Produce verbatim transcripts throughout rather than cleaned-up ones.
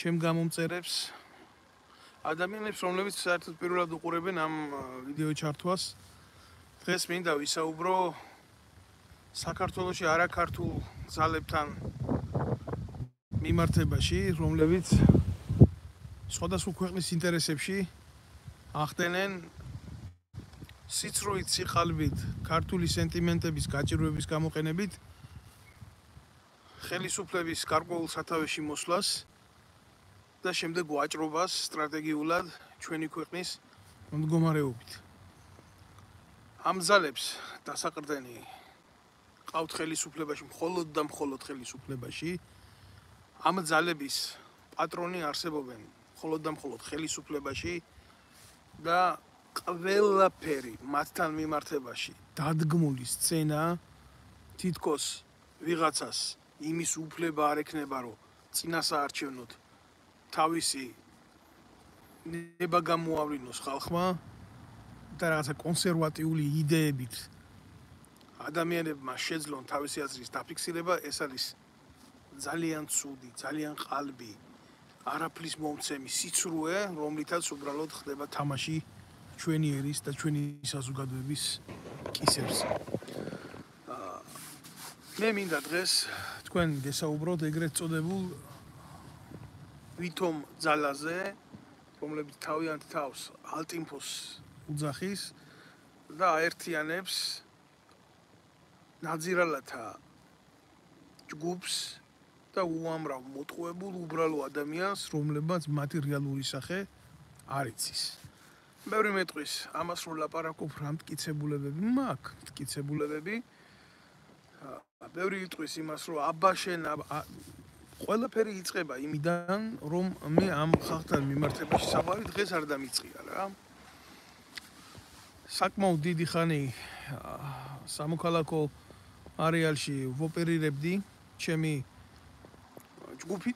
ჩემ გამომწერებს ადამიანებს, რომლებიც საერთოდ პირველად უყურებენ ამ ვიდეო ჩართვას. დღეს მინდა ვისაუბრო საქართველოში არაქართულ ძალებთან მიმართებაში, რომლებიც სხვადასხვა ქვეყნის ინტერესებში ახდენენ სიცრუით, სიყალბით, ქართული სენტიმენტების გაჭირვების გამოყენებით ხელისუფლების გარკვეულ სათავეში მოსვლას და შემდეგ ვაჭრობას სტრატეგიულად ჩვენი ქვეყნის მდგომარეობით. ამ ძალებს დასაყრდენი ყავთ ხელისუფლებაში, მხოლოდ და მხოლოდ ხელისუფლებაში. ამ ძალების პატრონი არსებობენ მხოლოდ და მხოლოდ ხელისუფლებაში და ყველაფერი მათთან მიმართებაში დადგმული სცენა თითქოს ვიღაცას იმის უფლება არ ექნება, რომ წინასაარჩევნოდ თავისი ნება გამოავლინოს ხალხმა და რაღაცა კონსერვატიული იდეებით ადამიანებმა შეძლონ თავისი აზრის დაფიქსირება, ეს არის ძალიან ცუდი, ძალიან ყალბი, არაფრის მომცემი სიცრუე, რომლითაც უბრალოდ ხდება თამაში ჩვენი ერის და ჩვენი საზოგადოების კისერზე. მე მინდა დღეს თქვენ გესაუბროთ ეგრეთ წოდებულ ვითომ ძალაზე, რომლებიც თავიანთ თავს ალტინფოს უძახის და აერთიანებს ნაძირალათა ჯგუფს და უამრავ მოტყუებულ უბრალო ადამიანს, რომლებმაც მათი რეალური სახე არ იცის. ბევრი მეტყვის ამას რომ ლაპარაკობ, რა მტკიცებულებები მაქვს, მტკიცებულებები. ბევრი იტყვის იმას, რომ აბა შენ ყველაფერი იწყება იმიდან, რომ მე ამ ხალხთან მიმართებაში საუბარი დღეს არ დამიწყია რა. საკმაოდ დიდი ხანი სამოქალაქო არეალში ვოპერირებდი ჩემი ჯგუფით.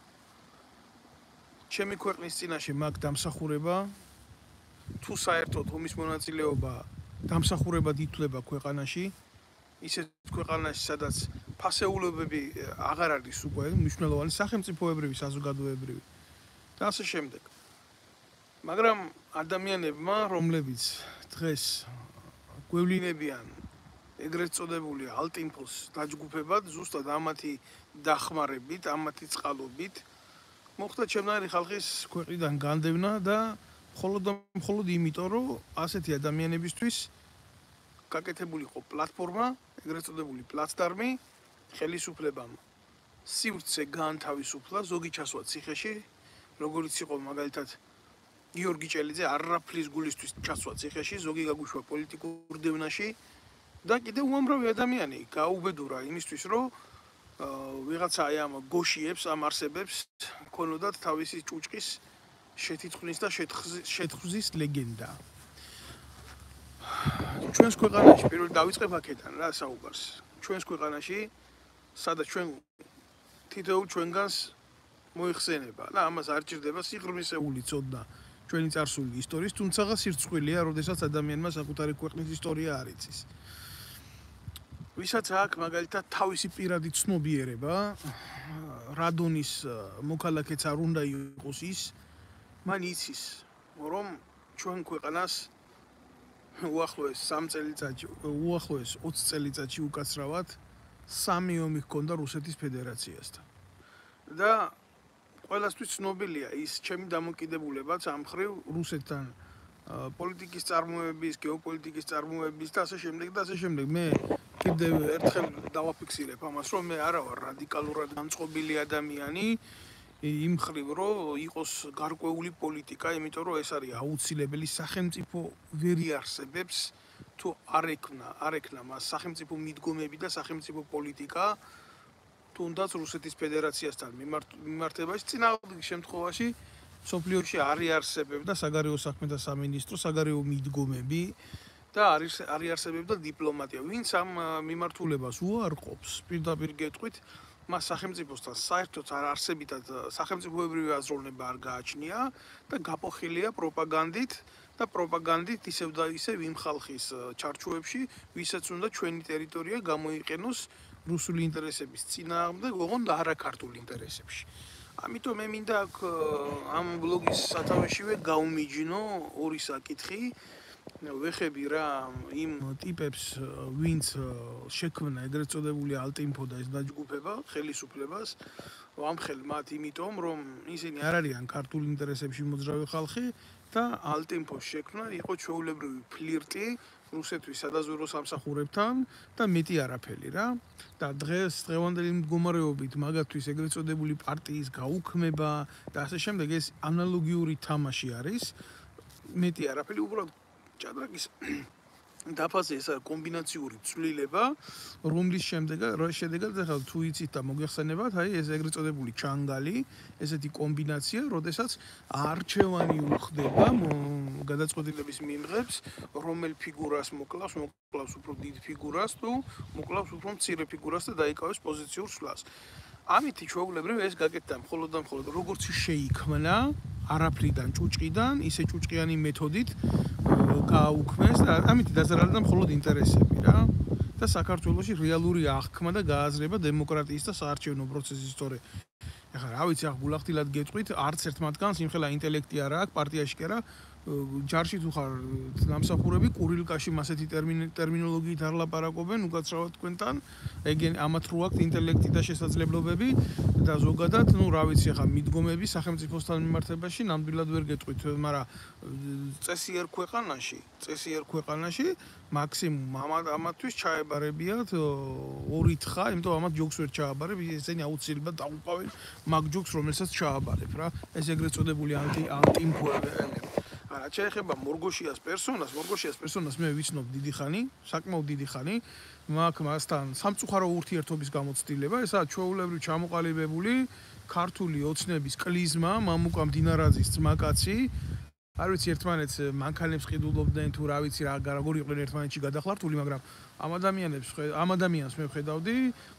ჩემი ქვეყნის წინაშე მაქვს დამსახურება. თუ საერთოდ ომის მონაწილეობა დამსახურებად ითვლება ქვეყანაში, ისეთ ქვეყანაში, სადაც ფასეულობები აღარ არის უკვე მნიშვნელოვანი სახელმწიფოებრივი, საზოგადოებრივი და ასე შემდეგ. მაგრამ ადამიანებმა, რომლებიც დღეს გვევლინებიან ეგრეთ წოდებული ალტინფოს დაჯგუფებად, ზუსტად ამათი დახმარებით, ამათი წყალობით, მოხდა ჩემნაირი ხალხის ქვეყნიდან განდევნა და მხოლოდ და მხოლოდ იმიტომ, რომ ასეთი ადამიანებისთვის გაკეთებული იყო პლატფორმა, ეგრეთ წოდებული პლაცდარმი, ხელისუფლებამ სივრცე გაანთავისუფლა, ზოგი ჩასვა ციხეში, როგორც იყო მაგალითად გიორგი ჭელიძე არაფრის გულისთვის ჩასვა ციხეში, ზოგი გაგუშვა პოლიტიკურ დევნაში და კიდევ უამრავი ადამიანი გაუბედურა იმისთვის, რომ ვიღაცა აი ამ გოშიებს, ამ არსებებს ქონოდათ თავისი ჭუჭყის შეთითქმის და შეთხზის ლეგენდა. ჩვენს ქვეყანაში პირველ დავიწყებ აქედან რა საუბარს. ჩვენს ქვეყანაში, სადაც ჩვენ თითოეულ ჩვენგანს მოიხსენება და ამას არ ჭირდება სიღრმისეული ცოდნა ჩვენი წარსული ისტორიის, თუმცა სირცხვილია, როდესაც ადამიანმა საკუთარი ქვეყნის ისტორია არ იცის. ვისაც აქვს მაგალითად თავისი პირადი ცნობიერება, რადონის მოქალაქეც არ უნდა იყოს ის, მან იცის, რომ ჩვენ ქვეყანას უახლოეს სამ წელიწადში, უახლოეს ოცი წელიწადში უკაცრავად სამი ომი ჰქონდა რუსეთის ფედერაციასთან. და ყველასთვის ცნობილია ის ჩემი დამოკიდებულებაც ამ მხრივ რუსეთთან პოლიტიკის წარმოების, გეოპოლიტიკის წარმოების და ასე შემდეგ და ასე შემდეგ. მე კიდევ ერთხელ დავაფიქსირებ ამას, რომ მე არა ვარ რადიკალურად განწყობილი ადამიანი იმ მხრივ, რომ იყოს გარკვეული პოლიტიკა, იმიტომ რომ ეს არის აუცილებელი, სახელმწიფო ვერ იარსებებს თუ არ ექნა, არ ექნა მას სახელმწიფო მიდგომები და სახელმწიფო პოლიტიკა, თუნდაც რუსეთის ფედერაციასთან მიმართებაში, წინააღმდეგ შემთხვევაში სოფლიოში არ იარსებებდა საგარეო საქმეთა სამინისტრო, საგარეო მიდგომები და არ იარსებებდა დიპლომატია. ვინც ამ მიმართულებას უარყოფს, პირდაპირ გეტყვით, მას სახელმწიფოსთან საერთოდ არ არსებითად სახელმწიფოებრივი აზროვნება არ გააჩნია და გაპოხილია პროპაგანდით და პროპაგანდით ისევ და ისევ იმ ხალხის ჩარჩოებში, ვისაც უნდა ჩვენი ტერიტორია გამოიყენოს რუსული ინტერესების წინააღმდეგ, ოღონდ არა ქართული ინტერესებში. ამიტომ მე მინდა აქ ამ ბლოგის სათავეშივე გავმიჯნო ორი საკითხი. ვეხები რა იმ ტიპებს, ვინც შექმნა ეგრეთ წოდებული ალტინფო და ეს დაჯგუფება ხელისუფლებას, ვამხელ მათ იმიტომ, რომ ისინი არ არიან ქართულ ინტერესებში მოძრავი ხალხი და ალტინფოს შექმნა იყო ჩვეულებრივი ფლირტი რუსეთის სადაზვერვო სამსახურებთან და მეტი არაფერი რა. და დღეს დღევანდელი მდგომარეობით მაგათთვის ეგრეთ წოდებული პარტიის გაუქმება და ასე შემდეგ ეს ანალოგიური თამაში არის. მეტი არაფერი, უბრალოდ ჭადრაკის დაფაზე ეს კომბინაციური ცვლილება, რომლის შემდეგაც შედეგად ახლა თუ იცით და მოგეხსენებათ, აი ეს ეგრეთ წოდებული ჩანგალი, ესეთი კომბინაცია, როდესაც არჩევანი უხდება გადაწყვეტილების მიმღებს, რომელ ფიგურას მოკლავს, მოკლავს უფრო დიდ ფიგურას თუ მოკლავს უფრო მცირე ფიგურას და დაიკავებს პოზიციურ სვლას. ამითი ჩვეულებრივ ეს გაკეთდა მხოლოდ და მხოლოდ როგორც შეიქმნა არაფრიდან ჭუჭყიდან, ისე ჭუჭყიანი მეთოდით გააუქმეს და ამით დაზარალდა მხოლოდ ინტერესები რა. და საქართველოში რეალური აღქმა და გააზრება დემოკრატიის და საარჩევნო პროცესის სწორე. ეხლა რა ვიცი, ახ გულახდილად გეტყვით, არც ერთ მათგანს იმხელა ინტელექტი არა აქვს, პარტიაში კი არა, ჯარში თუ ხარ გამსახურები, კურილკაში მასეთი ტერმინოლოგიით არ ლაპარაკობენ, უკაცრავად თქვენთან, ეგენ ამათ რო აქვთ ინტელექტი და შესაძლებლობები და ზოგადად, ну, რა ვიცი, ახლა მიდგომები სახელმწიფოსთან მიმართებაში ნამდვილად ვერ გეტყვით, მაგრამ წესიერ ქვეყანაში, წესიერ ქვეყანაში მაქსიმუმ ამათთვის ჩაებარებიათ ორი თხა, იმიტომ ამათ ჯოგს ვერ ჩააბარებ, ესენი აუცილებლად დაუყავენ მაგ ჯოგს, რომელსაც ჩააბარებ რა. ეს ეგრეთ წოდებული ანტი ანტიმფოები. რა შეეხება მორგოშიას პერსონას, მორგოშიას პერსონას მე ვიცნობ დიდი ხანი, საკმაოდ დიდი ხანი, მაგ მასთან სამწუხარო ურთიერთობის გამოცდილება, ესაა ჩვეულებრივ ჩამოყალიბებული ქართული ოცნების კლიზმა, მამუკა მდინარაძის ძმაკაცი. არ ვიცი ერთმანეთს მანქანებს ყიდულობდნენ თუ რა ვიცი რა როგორ იყვნენ ერთმანეთში გადახლართული, მაგრამ ამ ადამიანებს ამ ადამიანს მე ვხედავდი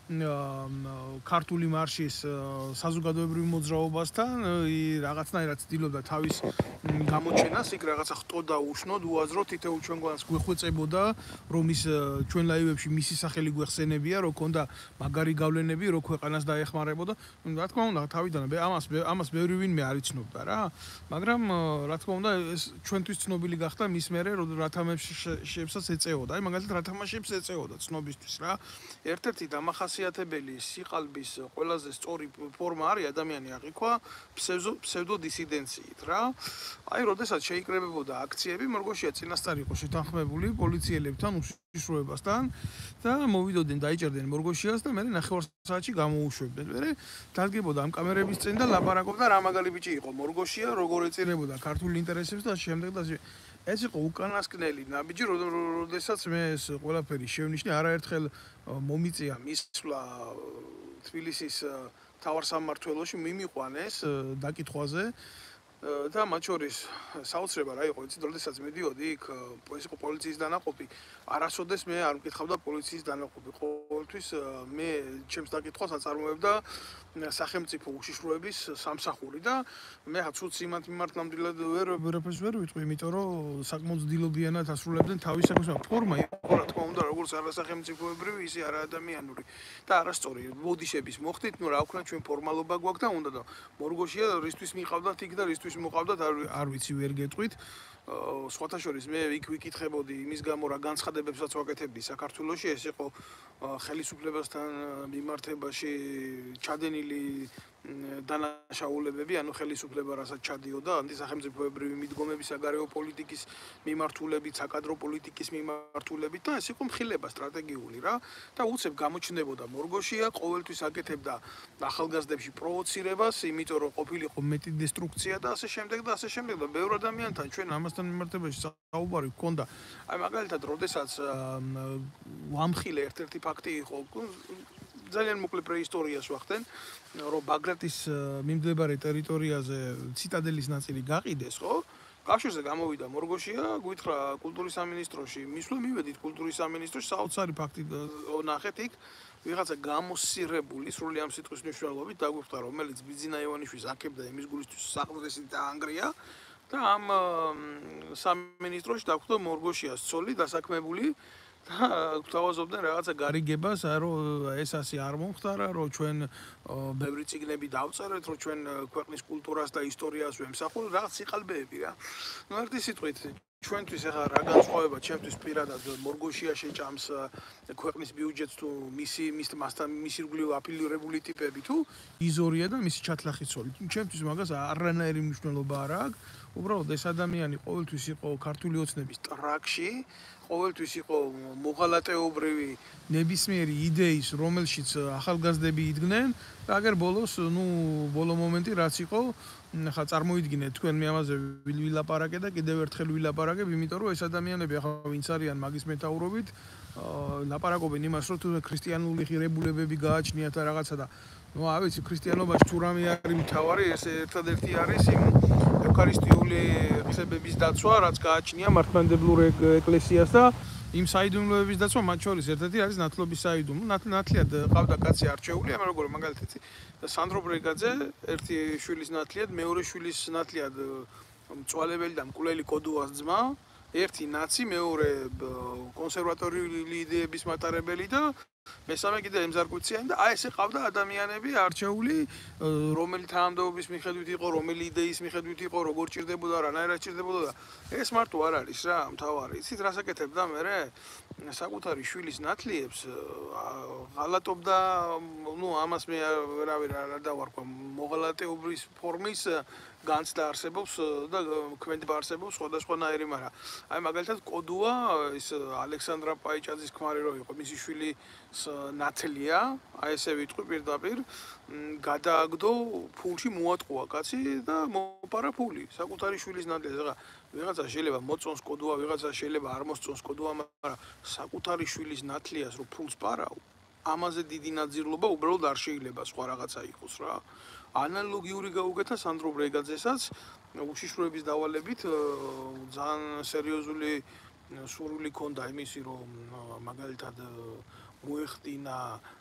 ქართული მარშის საზოგადოებრივ მოძრაობასთან რაღაცნაირად ცდილობდა თავის გამოჩენას, იქ რაღაცა ხტოდა უშნოდ, უაზრო თითოეულ ჩვენგვანს გვეხვეწებოდა, რომ ის ჩვენ ლაივებში მისი სახელი გვეხსენებია, რომ ქონდა მაგარი გავლენები, რომ ქვეყანას დაეხმარებოდა. რა თქმა უნდა, თავიდან ამას ამას ბევრი ვინმე არ იცნობდა რა, მაგრამ რა თქმა უნდა ეს ჩვენთვის ცნობილი გახდა მის მერე, რომ რა თამაშებსაც ეწეოდა. აი მაგალითად რა თამაშებს ეწეოდა ცნობისთვის რა. ერთ-ერთი დამახასიათებელი სიყალბის ყველაზე სწორი ფორმა არის ადამიანი აღიქვა ფსევდოდისიდენციით რა. აი, როდესაც შეიკრებებოდა აქციები, მორგოშია წინასწარ იყო შეთანხმებული პოლიციელებთან, უშიშროებასთან და მოვიდოდნენ, დაიჭერდნენ მორგოშიას და მე ნახევარ საათში გამოუშვებდნენ. მე დადგებოდა ამ კამერების წინ და ლაპარაკობდა რა მაგალი ბიჭი იყო მორგოშია, როგორ ეწირებოდა ქართული ინტერესებს და შემდეგ და ეს იყო უკანასკნელი ნაბიჯი, როდესაც მე ეს ყველაფერი შევნიშნე, არაერთხელ მომიწია მისვლა თბილისის მთავარ სამმართველოში, მიმიყვანეს დაკითხვაზე და მათ შორის საოცრება რა იყო, იცით, როდესაც მიდიოდი იქ, ეს იყო პოლიციის დანაყოფი, არასოდეს მე არ მკითხავდა პოლიციის დანაყოფი, ყოველთვის მე ჩემს დაკითხვას აწარმოებდა სახელმწიფო უშიშროების სამსახური და მე ცუდ სიმათ მიმართ ნამდვილად ვერ ვერაფერს ვერ ვიტყვი, იმიტომ რომ საკმაოდ ძდილობიანად ასრულებდნენ თავის საქმეს, ფორმა იყო რა თქმა უნდა, როგორც არასახელმწიფოებრივი, ისე არაადამიანური და არასწორი ბოდიშების მოხდით, ну რა ვქნა ჩვენ ფორმალობა გვაქვს და უნდა და მორგოშია რისთვის მიყავდათ იქ და რისთვის მოყავდათ არ ვიცი ვერ გეტყვით. სხვათა შორის მე იქ ვიკითხებოდი იმის გამო რა განცხადებებსაც ვაკეთებდი საქართველოში, ეს იყო ხელისუფლებასთან მიმართებაში ჩადენილი დანაშაულებები, ანუ ხელისუფლება რასაც ჩადიოდა ანტისახელმწიფოებრივი მიდგომების საგარეო პოლიტიკის მიმართულებით, საკადრო პოლიტიკის მიმართულებით და ეს იყო მხილება სტრატეგიული რა და უცებ გამოჩნდებოდა მორგოშია, ყოველთვის აკეთებდა ახალგაზრდებში პროვოცირებას, იმიტომ რომ ყოფილიყო მეტი დესტრუქცია და ასე შემდეგ და ასე შემდეგ და ბევრ ადამიანთან ჩვენ ამასთან მიმართებაში საუბარი გქონდა. აი მაგალითად, როდესაც ვამხილე ერთ-ერთი ფაქტი იყო, ძალიან მოკლე პრეისტორიას ვახდენ, რომ ბაგრატის მიმდებარე ტერიტორიაზე ციტადელის ნაწილი გაყიდეს, ხო? კავშირზე გამოვიდა მორგოშია, გვითხრა კულტურის სამინისტროში, მისვლა მივედით კულტურის სამინისტროში, საოცარი ფაქტი ნახეთ იქ, ვიღაცა გამოსირებული სრული ამ სიტყვის მნიშვნელობით დაგვიხვდა, რომელიც ბიძინა ივანიშვილს აკებდა იმის გულისთვის საყდრესი დაანგრია და ამ სამინისტროში დაგვხვდა მორგოშიას ცოლი დასაქმებული და გვთავაზობდნენ რაღაცა გარიგებას, რომ ეს ასე არ მომხდარა, რომ ჩვენ ბევრი წიგნები დავწერეთ, რომ ჩვენ ქვეყნის კულტურას და ისტორიას ვემსახურებთ, რაღაც სიყალბეები რა. ნუ ერთი სიტყვით ჩვენთვის ახლა რა განსხვავება ჩემთვის პირადად მორგოშია შეჭამს ქვეყნის ბიუჯეტს თუ მისი მის მასთან მისი ირგვლივ აფილირებული ტიპები თუ იზორია და მისი ჩათლახი ცოლი. ჩემთვის მაგას არანაირი მნიშვნელობა არ აქვს. უბრალოდ ეს ადამიანი ყოველთვის იყო ქართული ოცნების ტრაქში, ყოველთვის იყო მოღალატეობრივი ნებისმიერი იდეის, რომელშიც ახალგაზრდები იდგნენ და აგერ ბოლოს, ნუ ბოლო მომენტი რაც იყო, ახლა წარმოიდგინეთ თქვენ მე ამაზე ვილაპარაკე და კიდევ ერთხელ ვილაპარაკებ, იმიტომ რომ ეს ადამიანები ახლა ვინც არიან მაგის მეთაურობით, ლაპარაკობენ იმას, რომ თუ ქრისტიანული ღირებულებები გააჩნიათ და რაღაცა და ნუ არ ვიცი, ქრისტიანობაში თუ რამე არის მთავარი, ეს ერთადერთი არის იმ ევქარისტიული ღირებების დაცვა, რაც გააჩნია მართლმადიდებლურ ეკლესიას და იმ საიდუმლოების დაცვა, მათ შორის ერთ-ერთი არის ნათლობის საიდუმლო. ნათლიად ყავდა კაცი არჩეული, ამ როგორ მაგალითად სანდრო ბრეგაძე, ერთი შვილის ნათლიად, მეორე შვილის ნათლიად მწვალებელი და მკვლელი კოდუას ძმა, ერთი ნაცი, მეორე კონსერვატორიული იდეების მატარებელი და მესამე კიდე ემზარკვიციანი და აი ესე ყავდა ადამიანები არჩეული, რომელი თანამდებობის მიხედვით იყო, რომელი იდეის მიხედვით იყო, როგორ ჭირდებოდა, რანაირად ჭირდებოდა და ეს მარტო არ არის რა, მთავარი. იცით რას აკეთებდა მე? საკუთარი შვილის ნათლიებს ღალატობდა, ნუ ამას მე ვერავინ არ დავარქვა, მოღალატეობის ფორმის განცდა არსებობს და ქმედება არსებობს სხვადასხვანაირი, მაგრამ აი მაგალითად კოდუა ის ალექსანდრა პაიჭაძის ქმარი რო იყო, მისი შვილი ნათლია, აი ესე ვიტყვი პირდაპირ, გადააგდო ფულში მოატყუა კაცი და მოპარა ფული, საკუთარი შვილის ნათლიას. ახლა ვიღაცა შეიძლება მოწონს კოდუა, ვიღაცა შეიძლება არ მოსწონს კოდუა, მაგრამ საკუთარი შვილის ნათლიას რო ფულს პარავ, ამაზე დიდი ნაძირლობა უბრალოდ არ შეიძლება სხვა რაღაცა იყოს რა. ანალოგიური გაუგეთა სანდრო ბრეგაძესაც უშიშროების დავალებით ძალიან სერიოზული სურვილი ჰქონდა იმისი, რომ მაგალითად მოეხდინა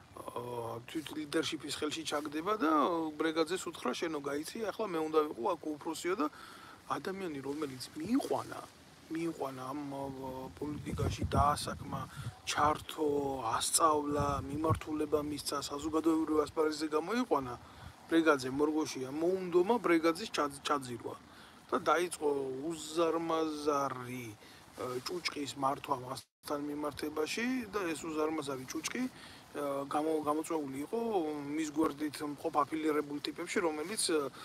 თვით ლიდერშიპის ხელში ჩაგდება და ბრეგაძეს უთხრა შენო გაიცი, ახლა მე უნდა ვიყო აქ უფროსიო და ადამიანი რომელიც მიიყვანა მიიყვანა ამ პოლიტიკაში დაასაკმა, ჩართო, ასწავლა, მიმართულება მისცა, საზოგადოებრივ ასპარეზზე გამოიყვანა ბრეგაძე მორგოშია, მოუნდომა ბრეგაძის ჩაძირვა და დაიწყო უზარმაზარი ჭუჭყის მართვა მასთან მიმართებაში და ეს უზარმაზარი ჭუჭყი გამოწვეული იყო მის გვერდით მყოფ აფილირებულ ტიპებში, რომელიც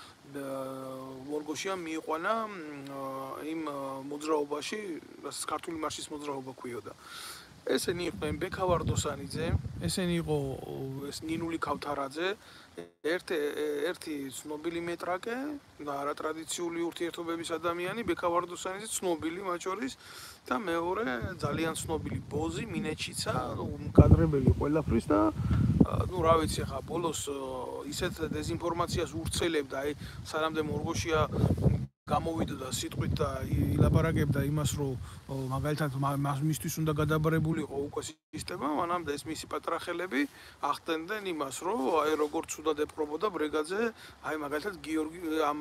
მორგოშიამ მიიყვანა იმ მოძრაობაში, რასაც ქართული მარშის მოძრაობა ქვიოდა. ესენი იყვნენ ბექა ვარდოსანიძე, ესენი იყო ეს ნინული ქავთარაძე, ერთი ერთი ცნობილი მეტრაკე და არატრადიციული ურთიერთობების ადამიანი, ბექა ვარდოსანიძე ცნობილი მათ შორის და მეორე ძალიან ცნობილი ბოზი, მინეჩიცა, კადრებელი ყველაფრის და ну, რა ვიცი ხა, ბოლოს ისეთ დეზინფორმაციას ურცელებდა, აი, სანამდე მორგოშია გამოვიდა და სიტყვით და ილაპარაკებდა იმას, რომ მაგალითად მისთვის უნდა გადაბარებულიყო უკვე სისტემა, მანამდე ეს მისი პატრახელები ახდენდნენ იმას, რომ აი როგორც უდად ეპყრობოდა ბრეგაძე, აი მაგალითად გიორგი ამ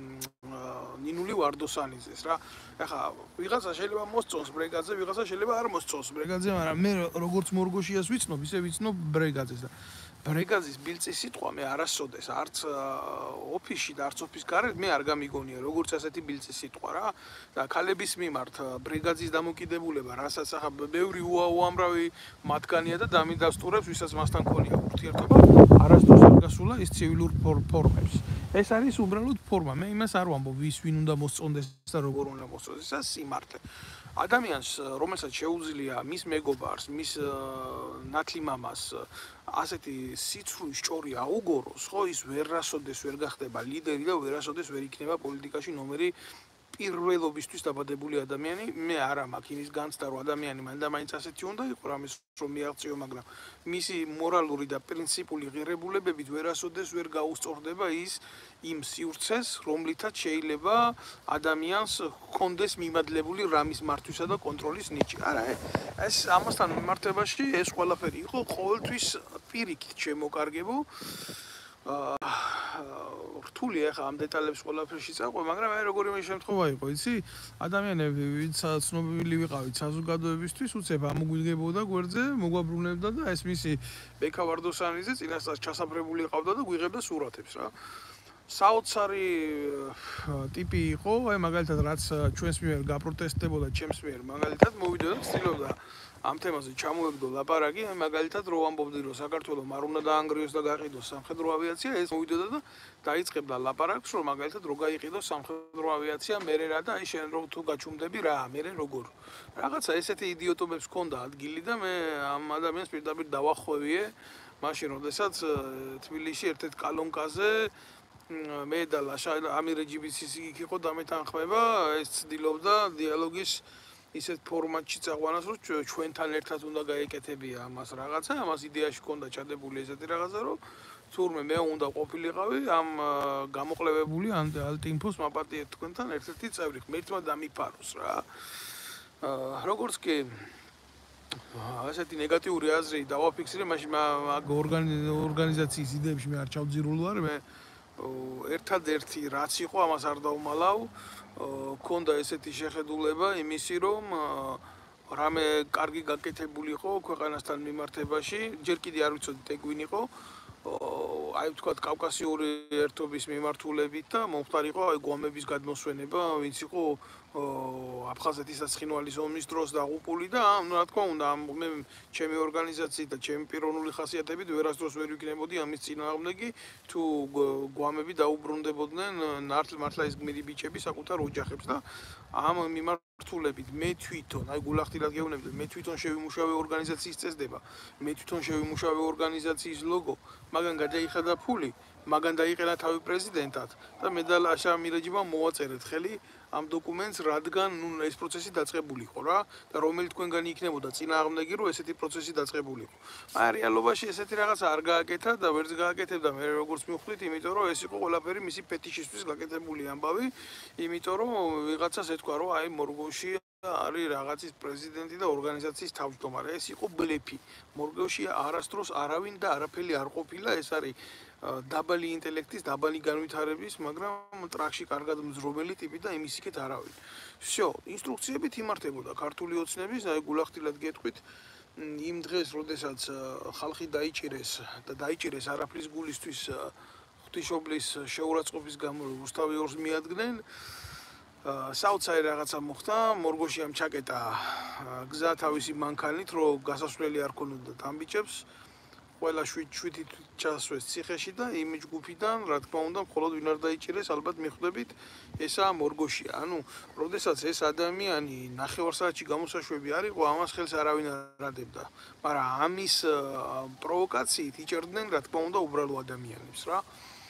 ნინული ვარდოსანიძეს რა. ეხლა ვიღაცა შეიძლება მოსწონს ბრეგაძე, ვიღაცა შეიძლება არ მოსწონს ბრეგაძე, მაგრამ მე როგორც მორგოშიას ვიცნობ, ისე ვიცნობ ბრეგაძეს და ბრეგაძის ბილწის სიტყვა მე არასოდეს არც ოფისში და არც ოფის გარეთ მე არ გამიგონია როგორც ასეთი ბილწის სიტყვა რა და ქალების მიმართ ბრეგაძის დამოკიდებულება, რასაც ახლა ბევრი უამრავი მათგანია და დამიდასტურებს, ვისაც მასთან ქონია ურთიერთობა, არასდროს არ გასულა ის ცივილურ ფორმებს. ეს არის უბრალოდ ფორმა. მე იმას არ ვამბობ, ვის ვინ უნდა მოსწონდეს და როგორ უნდა მოსწონდეს, ეს სიმართლე. ადამიანს, რომელსაც შეუძლია მის მეგობარს, მის ნათლი მამას ასეთი სიცრუის ჭორი აუგოროს, ხო, ის ვერასოდეს ვერ გახდება ლიდერი და ვერასოდეს ვერ იქნება პოლიტიკაში ნომერი პირველობისთვის დაბადებული ადამიანი. მე არა მაქვს იმის განცდა, რომ ადამიანი მანდ-მაინც ასეთი უნდა იყო, რამეს რომ მიაღწიო, მაგრამ მისი მორალური და პრინციპული ღირებულებებით ვერასოდეს ვერ გაუსწორდება ის იმ სივრცეს, რომლითაც შეიძლება ადამიანს ჰქონდეს მიმადლებული რამის მართვისა და კონტროლის ნიჭი. არა, ეს ამასთან მიმართებაში ეს ყველაფერი იყო ყოველთვის პირიქით შემოკარგებო. რთული ახლა ამ დეტალებს ყველაფერში წაყვე, მაგრამ აი როგორი მე შემთხვევა იყო, იცი? ადამიანები, ვინც ცნობილი ვიყავით საზოგადოებისთვის, უცებ ამოგვიგებოდა გვერდზე, მოგვაბრუნებდა და ეს მისი ბექა ვარდოსანიძე წინასწარ ჩასაფრებული ყავდა და გვიღებდა სურათებს რა. საოცარი ტიპი იყო, აი მაგალითად რაც ჩვენს მიერ გაპროტესტებოდა, ჩემს მიერ მაგალითად მოვიდა და ცდილობდა ამ თემაზე ჩამოეგდო ლაპარაკი, აი მაგალითად რო ამბობდი რომ საქართველოს არ უნდა დაანგრიოს და გაყიდოს სამხედრო ავიაცია, ეს მოვიდოდა და დაიწყებდა ლაპარაკს, რომ მაგალითად რო გაიყიდოს სამხედრო ავიაცია, მერე რა და აი შენ რო თუ გაჩუმდები რა, მერე როგორ. რაღაცა ესეთი იდიოტობებს ჰქონდა ადგილი და მე ამ ადამიანს პირდაპირ დავახვევიე, მაშინ როდესაც თბილისში ერთ-ერთ კალონკაზე მე და ლაშა ამირ ჯიბიცის იქ იყო დამეთანხმება, ეს ცდილობდა დიალოგის ისეთ ფორმატში წაყვანას, რომ ჩვენთან ერთად უნდა გაეკეთებია ამას რაღაცა, ამას იდეაში ჰქონდა ჩადებული ესეთი რაღაცა, რომ თურმე მე უნდა ყოფილიყავი ამ გამოყლებებული ალტინფოს მაპატიეთ თქვენთან ერთ-ერთი წევრი, ღმერთმა დამიფაროს რა. როგორც კი ასეთი ნეგატიური აზრი დავაფიქსირე, მაშინ მაგ ორგანიზაციის იდეებში მე არ ჩავძირულო არ მე ერთადერთი რაც იყო ამას არ დავმალავ, ქონდა ესეთი შეხედულება იმისი რომ რამე კარგი გაკეთებული იყო ქვეყანასთან მიმართებაში, ჯერ კიდე არ ვიცოდი ტეგვინ იყო, აი ვთქვათ კავკასიური ერთობის მიმართულებით და მომხდარ იყო აი გვამების გადმოსვენება, ვინც იყო აფხაზეთის საცხინვალის ომის დროს დაღუპული და რა თქმა უნდა მე ჩემი ორგანიზაციით და ჩემი პიროვნული ხასიათებით ვერასდროს ვერ ვიქნებოდი ამის წინააღმდეგი თუ გვამები დაუბრუნდებოდნენ მართლა ის გმირი ბიჭები საკუთარ ოჯახებს და ამ მიმართულებით მე თვითონ აი გულახდილად გეუბნები მე თვითონ შევიმუშავე ორგანიზაციის წესდება მე თვითონ შევიმუშავე ორგანიზაციის ლოგო მაგან გადაიხადა ფული მაგან დაიყენა თავი პრეზიდენტად და მე და ლაშა ამირეჯიბამ მოვაწერეთ ხელი ამ დოკუმენტს რადგან ნუ ეს პროცესი დაწყებულიყო რა და რომელი თქვენგანი იქნებოდა წინააღმდეგი რომ ესეთი პროცესი დაწყებულიყო. აი რეალობაში ესეთი რაღაცა არ გააკეთა და ვერც გააკეთებდა მე როგორც მივხვდით, იმიტომ რომ ეს იყო ყველაფერი მისი ფეტიშისთვის გაკეთებული ამბავი, იმიტომ რომ ვიღაცას ეთქვა რომ აი მორგოში არის რაღაცის პრეზიდენტი და ორგანიზაციის თავმჯდომარე. ეს იყო ბლეფი. მორგოში არასდროს არავინ და არაფერი არ ყოფილა, ეს არის დაბალი ინტელექტის, დაბალი განვითარების, მაგრამ ტრაქში კარგად მზრობელი ტიპი და იმის იქეთ არავინ. всё, ინსტრუქციებით იმართებოდა ქართული ოცნების, აი გულახდილად გეტყვით, იმ დღეს, როდესაც ხალხი დაიჭირეს და დაიჭირეს არაფრის გულისთვის ღვთისმშობლის შეურაცხყოფის გამო რუსთავი ორს მიადგნენ, საოცარი რაღაცა მოხდა, მორგოში ამ ჩაკეტა გზა თავისი მანქანით, რომ გასასვლელი არ ქონოდათ ამ ბიჭებს. ყველა შვიდ-შვიდი ჩასვეს ციხეში და იმ ჯგუფიდან, რა თქმა უნდა, მხოლოდ ვინ არ დაიჭირეს, ალბათ მიხვდებით, ესაა მორგოშია. ანუ, როდესაც ეს ადამიანი ნახევარსაათში გამოსაშვები არ იყო, ამას ხელს არავინ არ ადებდა. მაგრამ ამის პროვოკაციით იჭერდნენ, რა თქმა უნდა, უბრალო ადამიანებს, რა.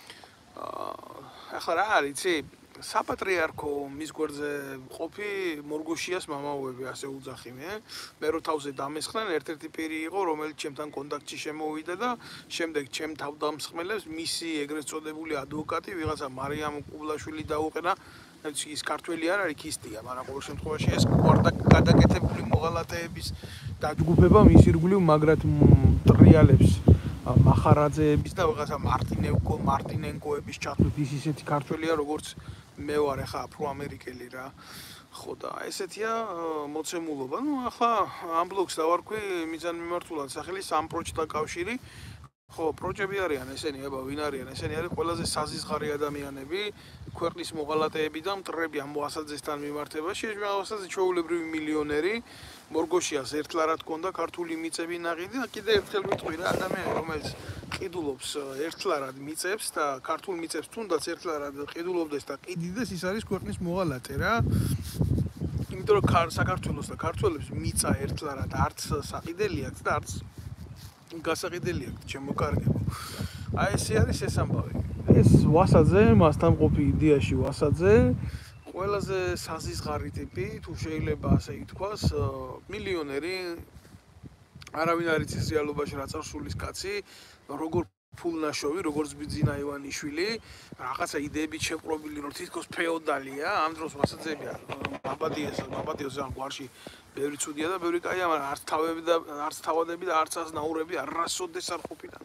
ახლა რა არის, იცი? საპატრიარქო მის გვერდზე ყოფი მორგოშიას მამაოები ასე უძახი მე. მე რო თავზე დამესხნენ, ერთ-ერთი პირი იყო, რომელიც ჩემთან კონტაქტში შემოვიდა და შემდეგ ჩემ თავდამსხმელებს მისი ეგრეთ წოდებული ადვოკატი, ვიღაცა მარიამ კუბლაშვილი დაუყენა. ის ქართველი არ არის, ქისტია, მაგრამ ყოველ შემთხვევაში ეს ყوارდა გადაკეთებული მოღალატეების დაჯგუფება მის ირგვლივ მაგრად ტრიალებს მახარაძეების და ვიღაცა მარტინენკო, მარტინენკოების ჩათვლით ის ისეთი ქართველია, როგორც მე ვარ ახლა აფრო-ამერიკელი რა. ხო და ესეთია მოცემულობა. ნუ ახლა ამ ბლოგს დავარქვი მიზანმიმართულად სახელი სამპროჭთა კავშირი. ხო, პროჭები არიან ესენი, აბა ვინ არიან? ესენი არის ყველაზე საზიზღარი ადამიანები, ქვეყნის მოღალატეები და მტრები ამ მოასაძესთან მიმართებაში. ეს მოასაძე ჩვეულებრივი მილიონერი, მორგოშიას ერთლარად ჰქონდა ქართული მიწები ნაყიდი და კიდე ერთხელ ვიტყვი რა ადამიანი, რომელიც ყიდულობს ერთლარად მიწებს და ქართულ მიწებს თუნდაც ერთლარად ყიდულობდეს და ყიდიდეს, ის არის ქვეყნის მოღალატე რა. იმიტომ რომ საქართველოს და ქართველებს მიწა ერთლარად არც საყიდელი აქვს და არც გასაყიდელი აქვს, ჩემო კარგებო. აი ესე არის ეს ამბავი. ეს ვასაძე, მასთან ყოფი იდეაში ვასაძე, ყველაზე საზიზღარი ტიპი, თუ შეიძლება ასე ითქვას, მილიონერი, არავინ არ იცის რეალობაში რა წარსულის კაცი, როგორ ფულნაშოვი, როგორც ბიძინა ივანიშვილი, რაღაცა იდეებით შეპყრობილი, რომ თითქოს ფეოდალია, ამ დროს ვასაძეები მაბადიეს, მაბადიოს ან გვარში ბევრი ცუდია და ბევრი კაია, მაგრამ არც თავები და არც თავადები და არც აზნაურები არასოდეს არ ყოფილან.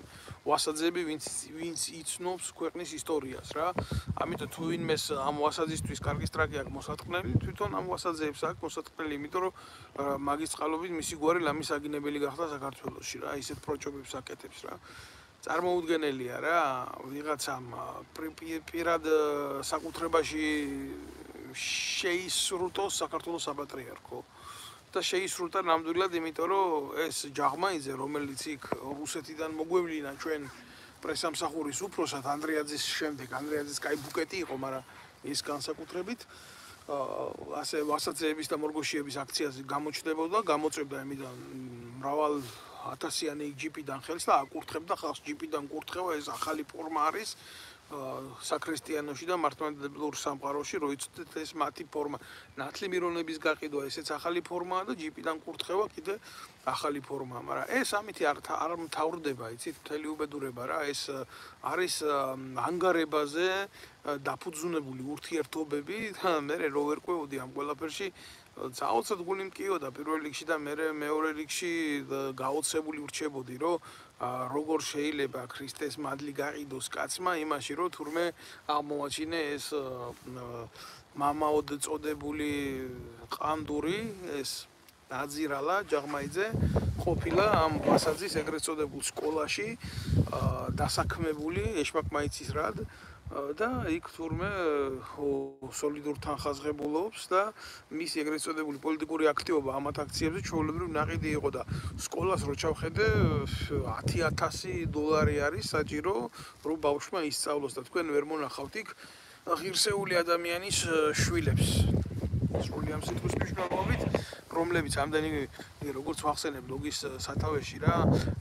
ვასაძები, ვინც ვინც იცნობს ქვეყნის ისტორიას რა. ამიტომ თუ ვინმეს ამ ვასაძისთვის კარგი სტრაიკი აქვს მოსატყნელი, თვითონ ამ ვასაძეებს აქვს მოსატყნელი, იმიტომ რომ მაგის წყალობით მისი გვარი ლამის აგინებელი გახდა საქართველოში რა, ისეთ პროჭობებს აკეთებს რა. წარმოუდგენელია რა, ვიღაცამ პირად საკუთრებაში შეისრულთოს საქართველოს საპატრიარქო. და შეისრულთა ნამდვილად, იმიტომ რომ ეს ჯაღმაიძე, რომელიც იქ რუსეთიდან მოგვევლინა ჩვენ პრესამსახურის უფროსად ანდრეაძის შემდეგ, ანდრეაძის კაი ბუკეტი იყო, მაგრამ ის განსაკუთრებით ასე ვასაძეების და მორგოშიების აქციაზე გამოჩნდებოდა, გამოწევდა იმიდან მრავალ ათასიანი ჯიპიდან ხელს და აკურთხებდა ხალხს ჯიპიდან კურთხევა, ეს ახალი ფორმა არის საქრისტიანოში და მართლმადიდებლურ სამყაროში, რო იცოდეთ ეს მათი ფორმა. ნათლი მირონების გაყიდვა, ესეც ახალი ფორმაა და ჯიპიდან კურთხევა კიდე ახალი ფორმაა, მაგრამ ეს ამითი არ არ მთავრდება, იცით, მთელი უბედურება რა, ეს არის ანგარებაზე დაფუძნებული ურთიერთობები და მე რო ვერკვევოდი ამ ყველაფერში საოცრად გული მტკიოდა პირველ რიგში და მე მეორე რიგში გაოცებული ვრჩებოდი, რომ როგორ შეიძლება ქრისტეს მადლი გაყიდოს კაცმა იმაში, რომ თურმე აღმოაჩინე ეს მამაოდ წოდებული ყანდური, ეს დაძირალა ჯაღმაიძე ყოფილა ამ ვასაძის ეგრეთ წოდებულ სკოლაში დასაქმებული ეშმაკმაიცის რად და იქ თურმე სოლიდურ თანხაზღებულობს და მისი ეგრეთ წოდებული პოლიტიკური აქტივობა ამათ აქციებზე ჩვეულებრივ ნაყიდი იყო და სკოლას რო ჩავხედე ათი ათასი დოლარი არის საჭირო რომ ბავშვმა ისწავლოს და თქვენ ვერ მონახავთ იქ ღირსეული ადამიანის შვილებს სრული ამ სიტყვის მნიშვნელობით რომლებიც ამდენი როგორც ვახსენებ ლოგის სათავეში რა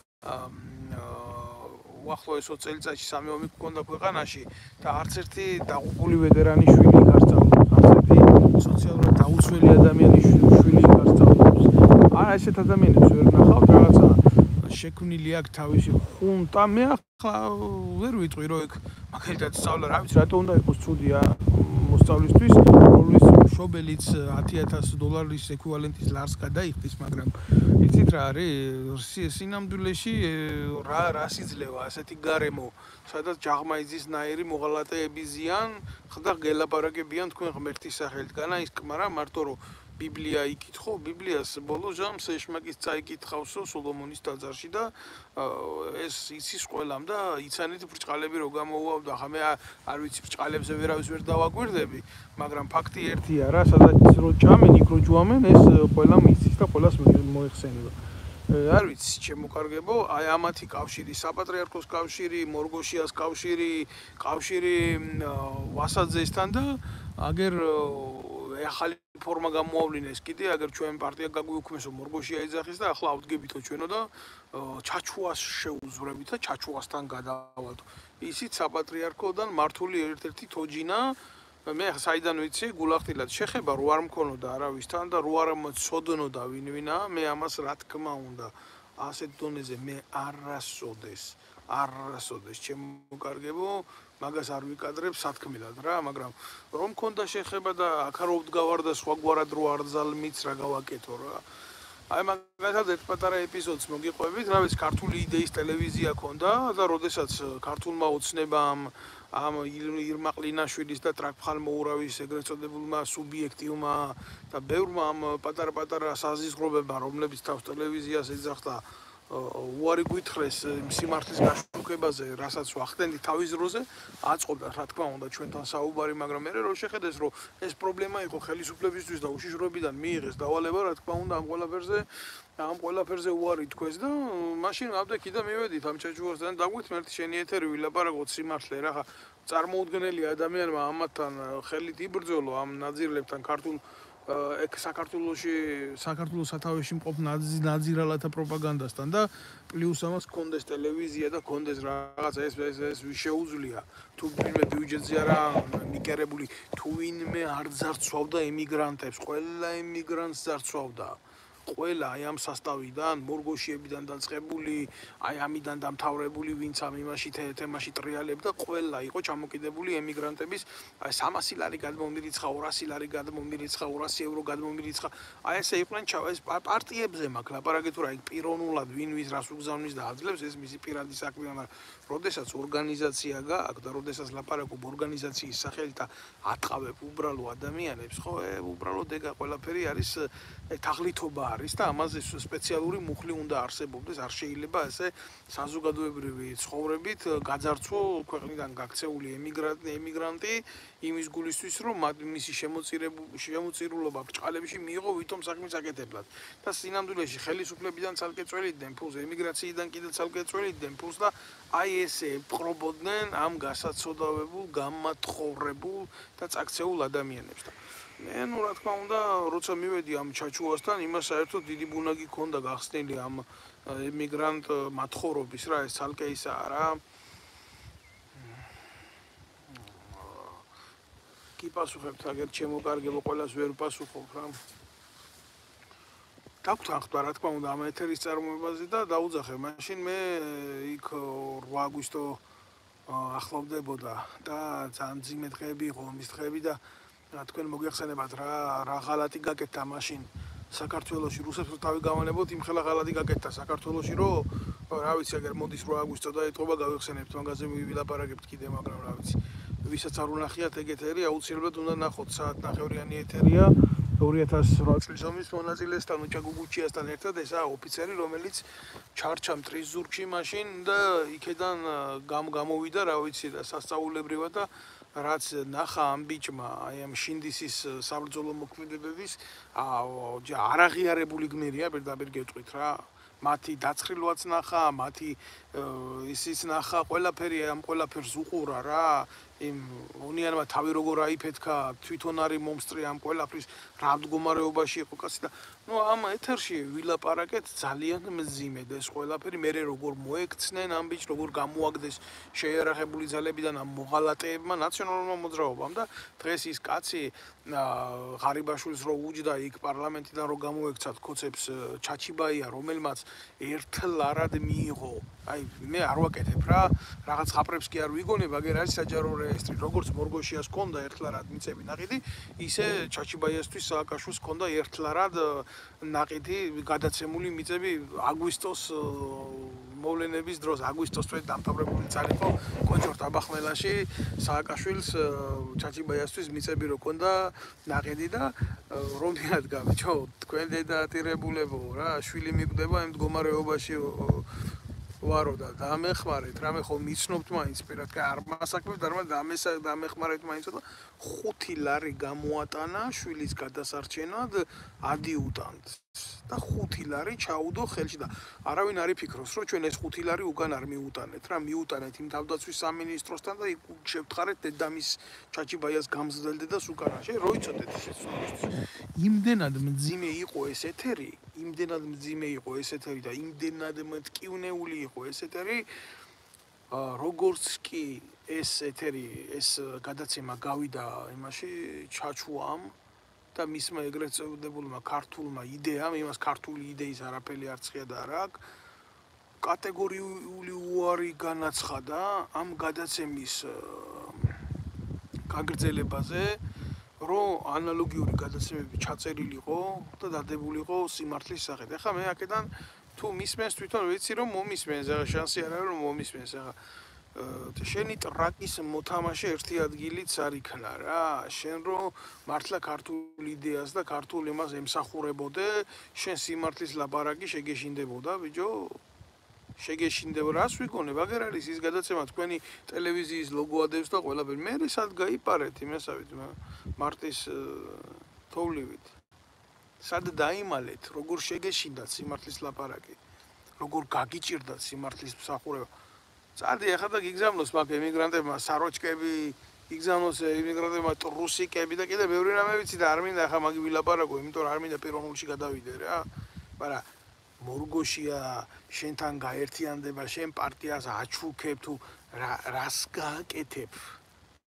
უახლოესო წელიწადში სამი ომი გქონდა ქვეყანაში და არც ერთი დაღუპული ვეტერანის შვილი არ სწავლობს, არც ერთი სოციალურად დაუცველი ადამიანის შვილი არ სწავლობს. არა ესეთ ადამიანებს ვერ ნახავთ რაღაცა შექმნილი აქვს თავისი ხუნტა, მე ახლა ვერ ვიტყვი რომ ეგ მაგალითად სწავლა რა ვიცი რატო უნდა იყოს ცუდია მოსწავლისთვის, რომლის მშობელიც ათი ათასი დოლარის ეკვივალენტის ლარს გადაიხდის, მაგრამ იცით რა არის სინამდვილეში რა რას იძლევა ასეთი გარემო, სადაც ჯაღმაიძის ნაირი მოღალატეები ზიან, ხდა გელაპარაკებიან თქვენ ღმერთის სახელით, განა ის კმარა მარტო რომ ბიბლია იკითხო, ბიბლიას ბოლო ჟამს ეშმაკის წაიკითხავსო სოლომონის ტაძარში და ეს იცის ყველამ და იცანით ბრჭყალები რო გამოუვავდა, ხა მე არ ვიცი ბრჭყალებზე ვერავის ვერ დავაკვირდები, მაგრამ ფაქტი ერთია რა, სადაც ის რო ჭამენ, იქ რო ჯვამენ, ეს ყველამ იცის და ყველას მოიხსენება. არ ვიცი, შემოკარგებო, აი ამათი კავშირი, საპატრიარქოს კავშირი, მორგოშიას კავშირი, კავშირი ვასაძესთან და აგერ ახალი ფორმა გამოავლინეს კიდე, აგერ ჩვენ პარტია გაგვიუქმესო მორგოშია ეძახის და ახლა ავდგებითო ჩვენო და ჩაჩუას შეუძვრებით და ჩაჩუასთან გადავალთ. ისიც საპატრიარქოდან მართული ერთ-ერთი თოჯინა მე საიდან ვიცი, გულახდილად შეხება რო არ მქონოდა არავისთან და რო არ მწოდნოდა ვინვინა, მე ამას რა თქმა უნდა ასეთ დონეზე მე არასოდეს, არასოდეს შემოკარგებო, მაგას არ ვიკადრებ სათქმელად რა, მაგრამ რომ მქონდა შეხება და აქარო ვდგავარ და სხვაგვარად რო არ ძალმიც რა გავაკეთო რა. აი მაგალითად ერთ პატარა ეპიზოდს მოგიყვებით, რა ვიცი, ქართული იდეის ტელევიზია ქონდა და როდესაც ქართულმა ოცნებამ ამ ირმაყლინაშვილის და ტრაქფხალმოურავის ეგრეთ წოდებულმა სუბიექტივმა და ბევრმა ამ პატარ-პატარა საზიზღრობებმა, რომლებიც თავს ტელევიზიას ეძახდა, უარი გვითხრეს სიმართლის გაშუქებაზე, რასაც ვახდენდით თავის დროზე, აწყობდა რა თქმა უნდა ჩვენთან საუბარი, მაგრამ მე რო შეხედეს, რომ ეს პრობლემა იყო ხელისუფლებისთვის და უშიშროებიდან მიიღეს დავალება, რა თქმა უნდა ამ ყველაფერზე ამ ყველაფერზე უარი თქვეს და მაშინ აბდექი და მივედით ამ ჩაჩუასთან დაგვით შენი ეთერი ვილაპარაკოთ სიმართლე რა ხა წარმოუდგენელი ადამიანმა ამათთან ხელით იბრძოლო ამ ნაძირლებთან ქართულ ეგ საქართველოში საქართველოს სათავეში მყოფ ნაძირალათა პროპაგანდასთან და პლუს ამას კონდეს ტელევიზია და კონდეს რაღაც ეს ეს ეს შეუძლია თუ ვინმე ბიუჯეტზე არა მიკერებული თუ ვინმე არ ძარცვავდა ემიგრანტებს ყველა ემიგრანტს ძარცვავდა ყველა აი ამ სასტავიდან, მორგოშიებიდან დაწყებული, აი ამიდან დამთავრებული, ვინც ამ იმაში თემაში ტრიალებდა, ყველა იყო ჩამოკიდებული ემიგრანტების, აი სამასი ლარი გადმომირიცხა, ორასი ლარი გადმომირიცხა, ორასი ევრო გადმომირიცხა. აი ესე იყვნენ ეს პარტიებზე მაქვს ლაპარაკი თუ რა იქ პიროვნულად ვინ ვის რას უგზავნის და აძლევს ეს მისი პირადი საქმეა, მაგრამ როდესაც ორგანიზაცია გააქვს და როდესაც ლაპარაკობ ორგანიზაციის სახელით და ატყავებ უბრალო ადამიანებს, ხო, უბრალო დეგა ყველაფერი არის თაღლითობა არის და ამაზე სპეციალური მუხლი უნდა არსებობდეს, არ შეიძლება ესე საზოგადოებრივი ცხოვრებით გაძარცვო ქვეყნიდან გაქცეული ემიგრანტი, ემიგრანტი იმის გულისთვის, რომ მისი შემოწირულობა ბრჭყალებში მიიღო ვითომ საქმის აკეთებლად. და სინამდვილეში ხელისუფლებიდან ცალკე წველიდნენ ფულს, ემიგრაციიდან კიდე ცალკე წველიდნენ ფულს და აი ესე ეპყრობოდნენ ამ გასაცოდავებულ, გამათხოვრებულ და წაქცეულ ადამიანებს. მე ნუ რა თქმა უნდა, როცა მივედი ამ ჩაჩუასთან, იმას საერთოდ დიდი ბუნაგი ქონდა გახსნილი ამ ემიგრანტ მათხოვრობის რა, ეს ცალკე ისაა რა. კი პასუხებთ, აგერ ჩემო კარგებო, ყველას ვერ პასუხობ რა. დაგვთ ახლა რა თქმა უნდა ამ ეთერის წარმოებაზე და დაუძახე, მაშინ მე იქ რვა აგვისტო ახლოვდებოდა და ძალიან ძიმე დღეები იყო, ომის დღეები და თქვენ მოგეხსენებათ რა რა ღალატი გაკეთდა მაშინ საქართველოში, რუსებს თავი გავანებოთ, იმ ხელა ღალატი გაკეთდა საქართველოში, რომ რა ვიცი, აგერ მოდის რვა აგვისტო და ეტყობა გავიხსენებთ, მაგაზე ვილაპარაკებთ კიდე, მაგრამ რა ვიცი, ვისაც არ უნახიათ ეგ ეთერი, აუცილებლად უნდა ნახოთ, საათ ნახევრიანი ეთერია. ორი ათას რვა წლის ომის მონაწილესთან, უჩა გუგუჩიასთან ერთად ესაა ოფიცერი, რომელიც ჩარჩა მტრის ზურგში მაშინ და იქედან გამოვიდა, რა ვიცი, და სასწაულებრივად და რაც ნახა ამ ბიჭმა, აი ამ შინდისის საბრძოლო მოქმედებების არაღიარებული გმირია, პირდაპირ გეტყვით რა. მათი დაცხრილვაც ნახა, მათი ისიც ნახა, ყველაფერი ამ ყველაფერს უყურა რა. იმ უნიანმა თავი როგორ აიფეთქა, თვითონ არის მომსწრე ამ ყველაფრის რა მდგომარეობაში იყო კაცი და ნუ ამ ეთერში ვილაპარაკეთ ძალიან მძიმედ ეს ყველაფერი, მე როგორ მოექცნენ ამ ბიჭს, როგორ გამოაგდეს შეიარაღებული ძალებიდან ამ მოღალატეებმა, ნაციონალურმა მოძრაობამ და დღეს ის კაცი ღარიბაშვილს რო უჯდა იქ პარლამენტიდან რო გამოექცათ ქოცებს ჩაჩიბაია, რომელმაც ერთლარად მიიღო. აი მე არ ვაკეთებ რა, რაღაც ხაპრებს კი არ ვიგონებ, აგერ არის საჯარო რეესტრი, როგორც მორგოშიას ჰქონდა ერთლარად მიწები ნაყიდი, ისე ჩაჩიბაიასთვის სააკაშვილს ჰქონდა ერთლარად ნაყიდი გადაცემული მიწები აგვისტოს მოვლენების დროს, აგვისტოს თვე დამთავრებული წარიყო კონჯორტ აბახმელაში სააკაშვილს ჩაჩიბაიასთვის მიწები რო ჰქონდა ნაყიდი და რომ მიადგა ბიჭო, თქვენ დედაატირებულებო რა, შვილი მიკვდება იმ მდგომარეობაში ვარო და დამეხმარეთ, რამე ხომ მიცნობთ მაინც პირად, კი არ მასაკვებთ, არ დამეხმარეთ მაინც და ხუთი ლარი გამოატანა შვილის გადასარჩენად ადიუტანტს და ხუთი ლარი ჩაუდო ხელში და არავინ არ იფიქროს, რომ ჩვენ ეს ხუთი ლარი უკან არ მიუტანეთ რა, მიუტანეთ იმ თავდაცვის სამინისტროსთან და იქ შევთხარეთ დედამის ჩაჩიბაიას გამზრდელდედას უკანაში, რო იცოდეთ ეს იმდენად მძიმე იყო ეს ეთერი, იმდენად მძიმე იყო ეს ეთერი და იმდენად მტკივნეული იყო ეს ეთერი, როგორც კი ეს ეთერი, ეს გადაცემა გავიდა იმაში ჩაჩუამ და მისმა ეგრეთ წოდებულმა ქართულმა იდეამ, იმას ქართული იდეის არაფერი არ ცხია და რა აქვს, კატეგორიული უარი განაცხადა ამ გადაცემის გაგრძელებაზე, რომ ანალოგიური გადაცემები ჩაწერილი იყო და დადებული იყო სიმართლის სახით. ეხლა მე აქედან თუ მისმენს თვითონ ვიცი რომ მომისმენს, ახლა შანსი არ არის რომ მომისმენს, ახლა შენი ტრაკის მოთამაშე ერთი ადგილიც არ იქნა რა, შენ რომ მართლა ქართულ იდეას და ქართულ იმას ემსახურებოდე, შენ სიმართლის ლაპარაკი შეგეშინდებოდა, ბიჭო, შეგეშინდებოდა, რას ვიგონებ, აგერ არის ის გადაცემა თქვენი ტელევიზიის ლოგო ადევს და ყველაფერი, მე სად გაიპარეთ იმასავით, მარტის თოვლივით. სად დაიმალეთ, როგორ შეგეშინდათ სიმართლის ლაპარაკი, როგორ გაგიჭირდათ სიმართლის მსახურება. წადი ახლა და გიგზავნოს მაგ ემიგრანტებმა საროჭკები, იგზავნოს ემიგრანტებმა ტრუსიკები და კიდე ბევრი რამე ვიცი და არ მინდა ახლა მაგი ვილაპარაკო, იმიტომ რომ არ მინდა პიროვნულში გადავიდე რა. მაგრამ მორგოშია შენთან გაერთიანდება, შენ პარტიას აჩუქებ თუ რას გააკეთებ?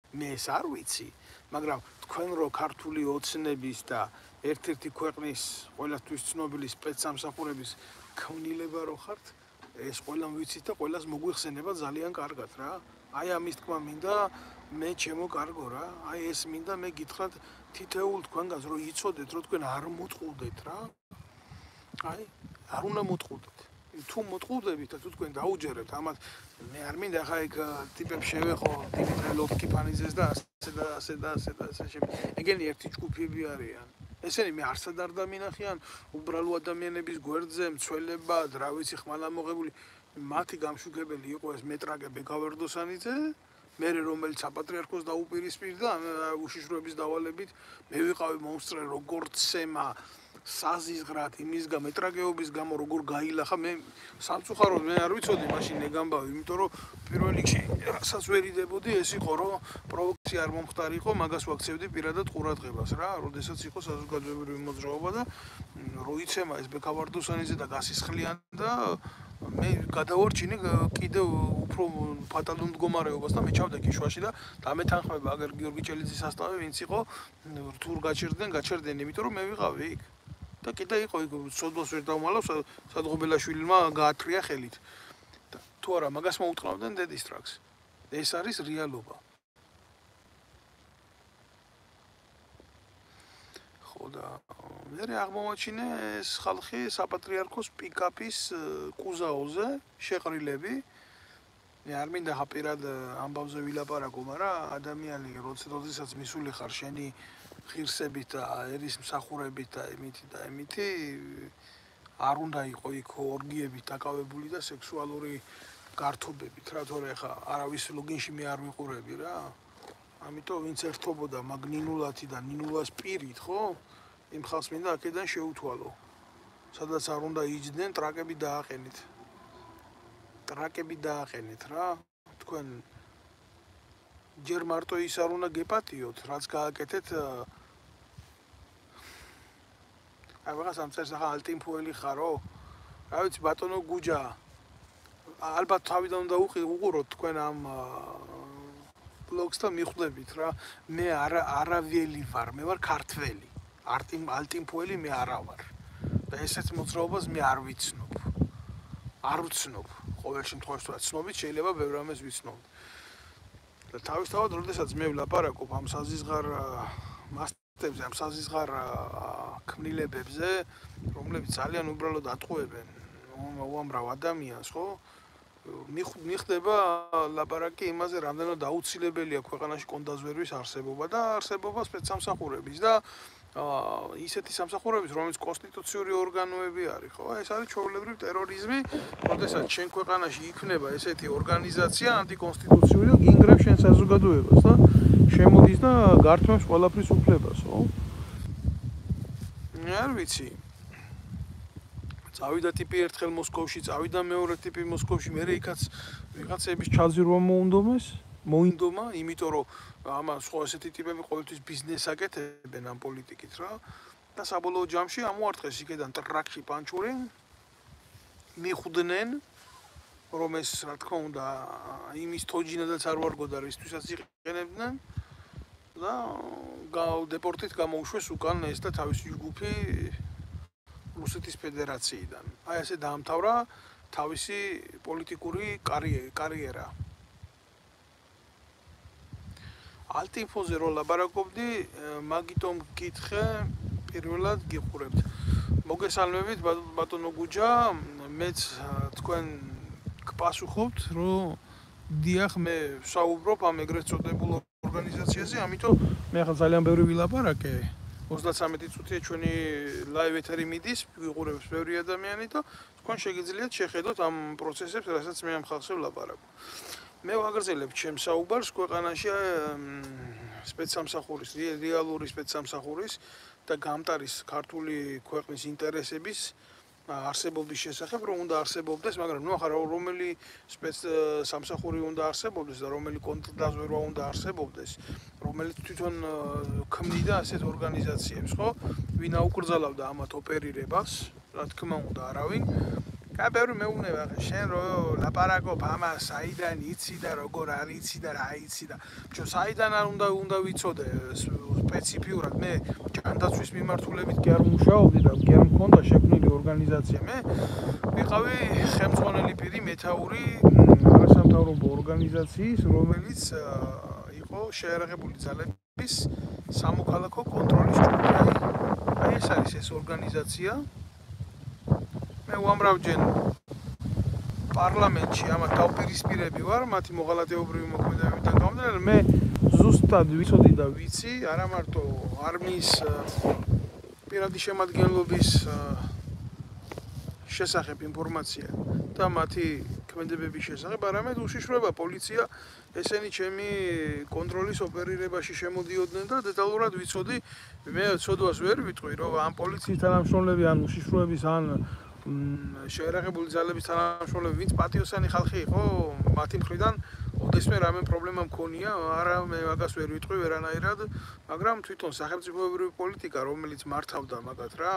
მე ეს არ ვიცი, მაგრამ თქვენ რო ქართული ოცნების და ერთ-ერთი ქვეყნის ყველასთვის ცნობილი სპეცსამსახურების ქმნილება რო ხართ, ეს ყველამ ვიცით და ყველას მოგვიხსენება ძალიან კარგად რა. აი ამის თქმა მინდა მე ჩემო კარგო რა. აი ეს მინდა მე გითხრათ თითოეულ თქვენგანს რომ იცოდეთ რომ თქვენ არ მოტყუდეთ რა. აი არ უნდა მოტყუდეთ. თუ მოტყუდებით და თუ თქვენ დაუჯერებთ ამათ მე არ მინდა ხა იქ ტიპებს შევეხო დიმიტრი ლოფკიფანიძეს და ასე და ასე და ასე და ასე შემდეგ. ეგენი ერთი ჯგუფები არიან. ესენი მე არსად არ დამინახიან უბრალო ადამიანების გვერდზე მცველებად, რა ვიცი, ხმალა მოღებული მათი გამშუქებელი იყო ეს მეტრაკე ბეკავერდოსანიძე, მე რომელიც საპატრიარქოს დაუპირისპირდა უშიშროების დავალებით, მე ვიყავი მონსტრე როგორც სემა საზიზღრად იმის გა მეტრაკეობის გამო როგორ გაილახა მე სამწუხაროდ მე არ ვიცოდი მაშინ ეგამბავი, იმიტომ რომ პირველ რიგში რასაც ვერიდებოდი ეს იყო რომ პროვოკაცია არ მომხდარიყო, მაგას ვაქცევდი პირადად ყურადღებას რა, როდესაც იყო საზოგადოებრივი მოძრაობა და რო იცემა ეს ბეკავარდოსანიძე და გასისხლიან და მე გადავარჩინე კიდევ უფრო ფატალურ მდგომარეობას და მე ჩავდე შუაში და დამეთანხმება აგერ გიორგი ჭელიძის სასტავი ვინც იყო რთულ გაჩერდნენ გაჩერდნენ იმიტომ რომ მე ვიყავი იქ და კიდე იყო იქ სოდოს ვერ დავმალავს სადღობელაშვილმა გაათრია ხელით და თუ არა მაგას მოუტყავდნენ დედის ტრაქს ეს არის რეალობა ხო და მე აღმოვაჩინე ეს ხალხი საპატრიარქოს პიკაპის კუზაოზე შეყრილები მე არ მინდა ხაპირად ამბავზე ვილაპარაკო, მაგრამ ადამიანი როდესაც მისული ხარ შენი ღირსებით და ერის მსახურებით და იმითი და იმითი არ უნდა იყო იქ ორგიებით დაკავებული და სექსუალური გართობებით რა თორე ხა არავის ლოგინში მე არ ვიყურები რა ამიტომ ვინც ერთობოდა მაგნინულათი და ნინულას პირით ხო იმ ხალხს მინდა აქედან შეუთვალო სადაც არ უნდა იჯდნენ ტრაკები დააყენით ტრაკები დააყენეთ რა თქვენ ჯერ მარტო ის არ უნდა გეპატიოთ რაც გააკეთეთ აი ვიღაც ამ წერს ახლა ალტიმფუელი ხარო რა ვიცი ბატონო გუჯა ალბათ თავიდან უნდა უყუროთ თქვენ ამ ბლოგს და მიხვდებით რა მე არა არაველი ვარ მე ვარ ქართველი ალტიმფუელი მე არა ვარ და ესეც მოძრაობას მე არ ვიცნობ არ ვცნობ ყოველ შემთხვევაში რაც ცნობით შეიძლება ბევრ რამეს ვიცნობ. და თავისთავად როდესაც მე ვლაპარაკობ ამ საზიზღარ მასტებზე, ამ საზიზღარ ქმნილებებზე, რომლებიც ძალიან უბრალოდ ატყუებენ უამრავ ადამიანს, ხო? მიხდება ლაპარაკი იმაზე, რამდენად აუცილებელია ქვეყანაში კონდაზვერვის არსებობა და არსებობა სპეცსამსახურების და ისეთი სამსახურების, რომელიც კონსტიტუციური ორგანოები არის, ხო? ეს არის ჩვეულებრივი ტერორიზმი, როდესაც შენ ქვეყანაში იქნება ესეთი ორგანიზაცია ანტიკონსტიტუციური და გინგრევს შენ საზოგადოებას და შემოდის და გართმევს ყველაფრის უფლებას, ხო? მე არ ვიცი. წავიდა ტიპი ერთხელ მოსკოვში, წავიდა მეორე ტიპი მოსკოვში, მე იქაც ვიღაცების ჩაძირვა მოუნდომეს, მოინდომა, იმიტომ რომ ამას ხო ესეთი ტიპები ყოველთვის ბიზნეს აკეთებენ ამ პოლიტიკით რა და საბოლოო ჯამში ამოარტყეს იქედან ტრაქში პანჩური მიხვდნენ რომ ეს რა თქმა უნდა იმის თოჯინადაც არ ვარგოდა რისთვისაც იყენებდნენ და დეპორტით გამოუშვეს უკან ეს და თავისი ჯგუფი რუსეთის ფედერაციიდან აი ესე დაამთავრა თავისი პოლიტიკური კარიერა ალტინფოზე რო ლაპარაკობდი, მაგიტომ გკითხე, პირველად გიყურებთ. მოგესალმებით ბატონო გუჯა, მეც თქვენ გპასუხობთ, რომ დიახ მე ვსაუბრობ ამ ეგრეთ წოდებულ ორგანიზაციაზე, ამიტომ მე ახლა ძალიან ბევრი ვილაპარაკე. ოცდათრამეტი წუთია ჩვენი ლაივ ეთერი მიდის, ვიყურებს ბევრი ადამიანი და თქვენ შეგიძლიათ შეხედოთ ამ პროცესებს, რასაც მე ამ ხალხზე ვლაპარაკობ. მე ვაგრძელებ ჩემს საუბარს ქვეყანაში სპეცსამსახურის, რეალური სპეცსამსახურის და გამტარის ქართული ქვეყნის ინტერესების არსებობის შესახებ, რომ უნდა არსებობდეს, მაგრამ ნუ ახლა რომელი სპეცსამსახური უნდა არსებობდეს და რომელი კონტრდაზვერვა უნდა არსებობდეს, რომელიც თვითონ ქმნიდა ასეთ ორგანიზაციებს, ხო? ვინ აუკრძალავდა ამათ ოპერირებას, რა თქმა უნდა, არავინ. კა ბევრი მეუბნება ხე შენ რო ლაპარაკობ ამას საიდან იცი და როგორ არ იცი და რა იცი და ჩვენ საიდან არ უნდა უნდა ვიცოდე სპეციფიურად მე ჯანდაცვის მიმართულებით კი არ მუშაობდი და კი არ მქონდა შექმნილი ორგანიზაცია მე ვიყავი ხელმძღვანელი პირი მეთაური არასამთავრობო ორგანიზაციის რომელიც იყო შეერაღებული ძალების სამოქალაქო კონტროლის ჯგუფი აი ეს არის ეს ორგანიზაცია მე უამრავჯერ პარლამენტში ამათ დავპირისპირები ვარ მათი მოღალატეობრივი მოქმედებებიდან გამომდინარე მე ზუსტად ვიცოდი და ვიცი არა მარტო არმიის პირადი შემადგენლობის შესახებ ინფორმაცია და მათი ქმედებების შესახებ არამედ უშიშროება პოლიცია ესენი ჩემი კონტროლის ოპერირებაში შემოდიოდნენ და დეტალურად ვიცოდი მე ცოდვას ვერ ვიტყვი რომ ამ პოლიციის თანამშრომლები ან უშიშროების ან შეერაღებული ძალების თანამშრომლები ვინც პატიოსანი ხალხი იყო მათი მხრიდან ოდესმე რამე პრობლემა მქონია არა მე მაგას ვერ ვიტყვი ვერანაირად მაგრამ თვითონ სახელმწიფოებრივი პოლიტიკა რომელიც მართავდა მაგათ რა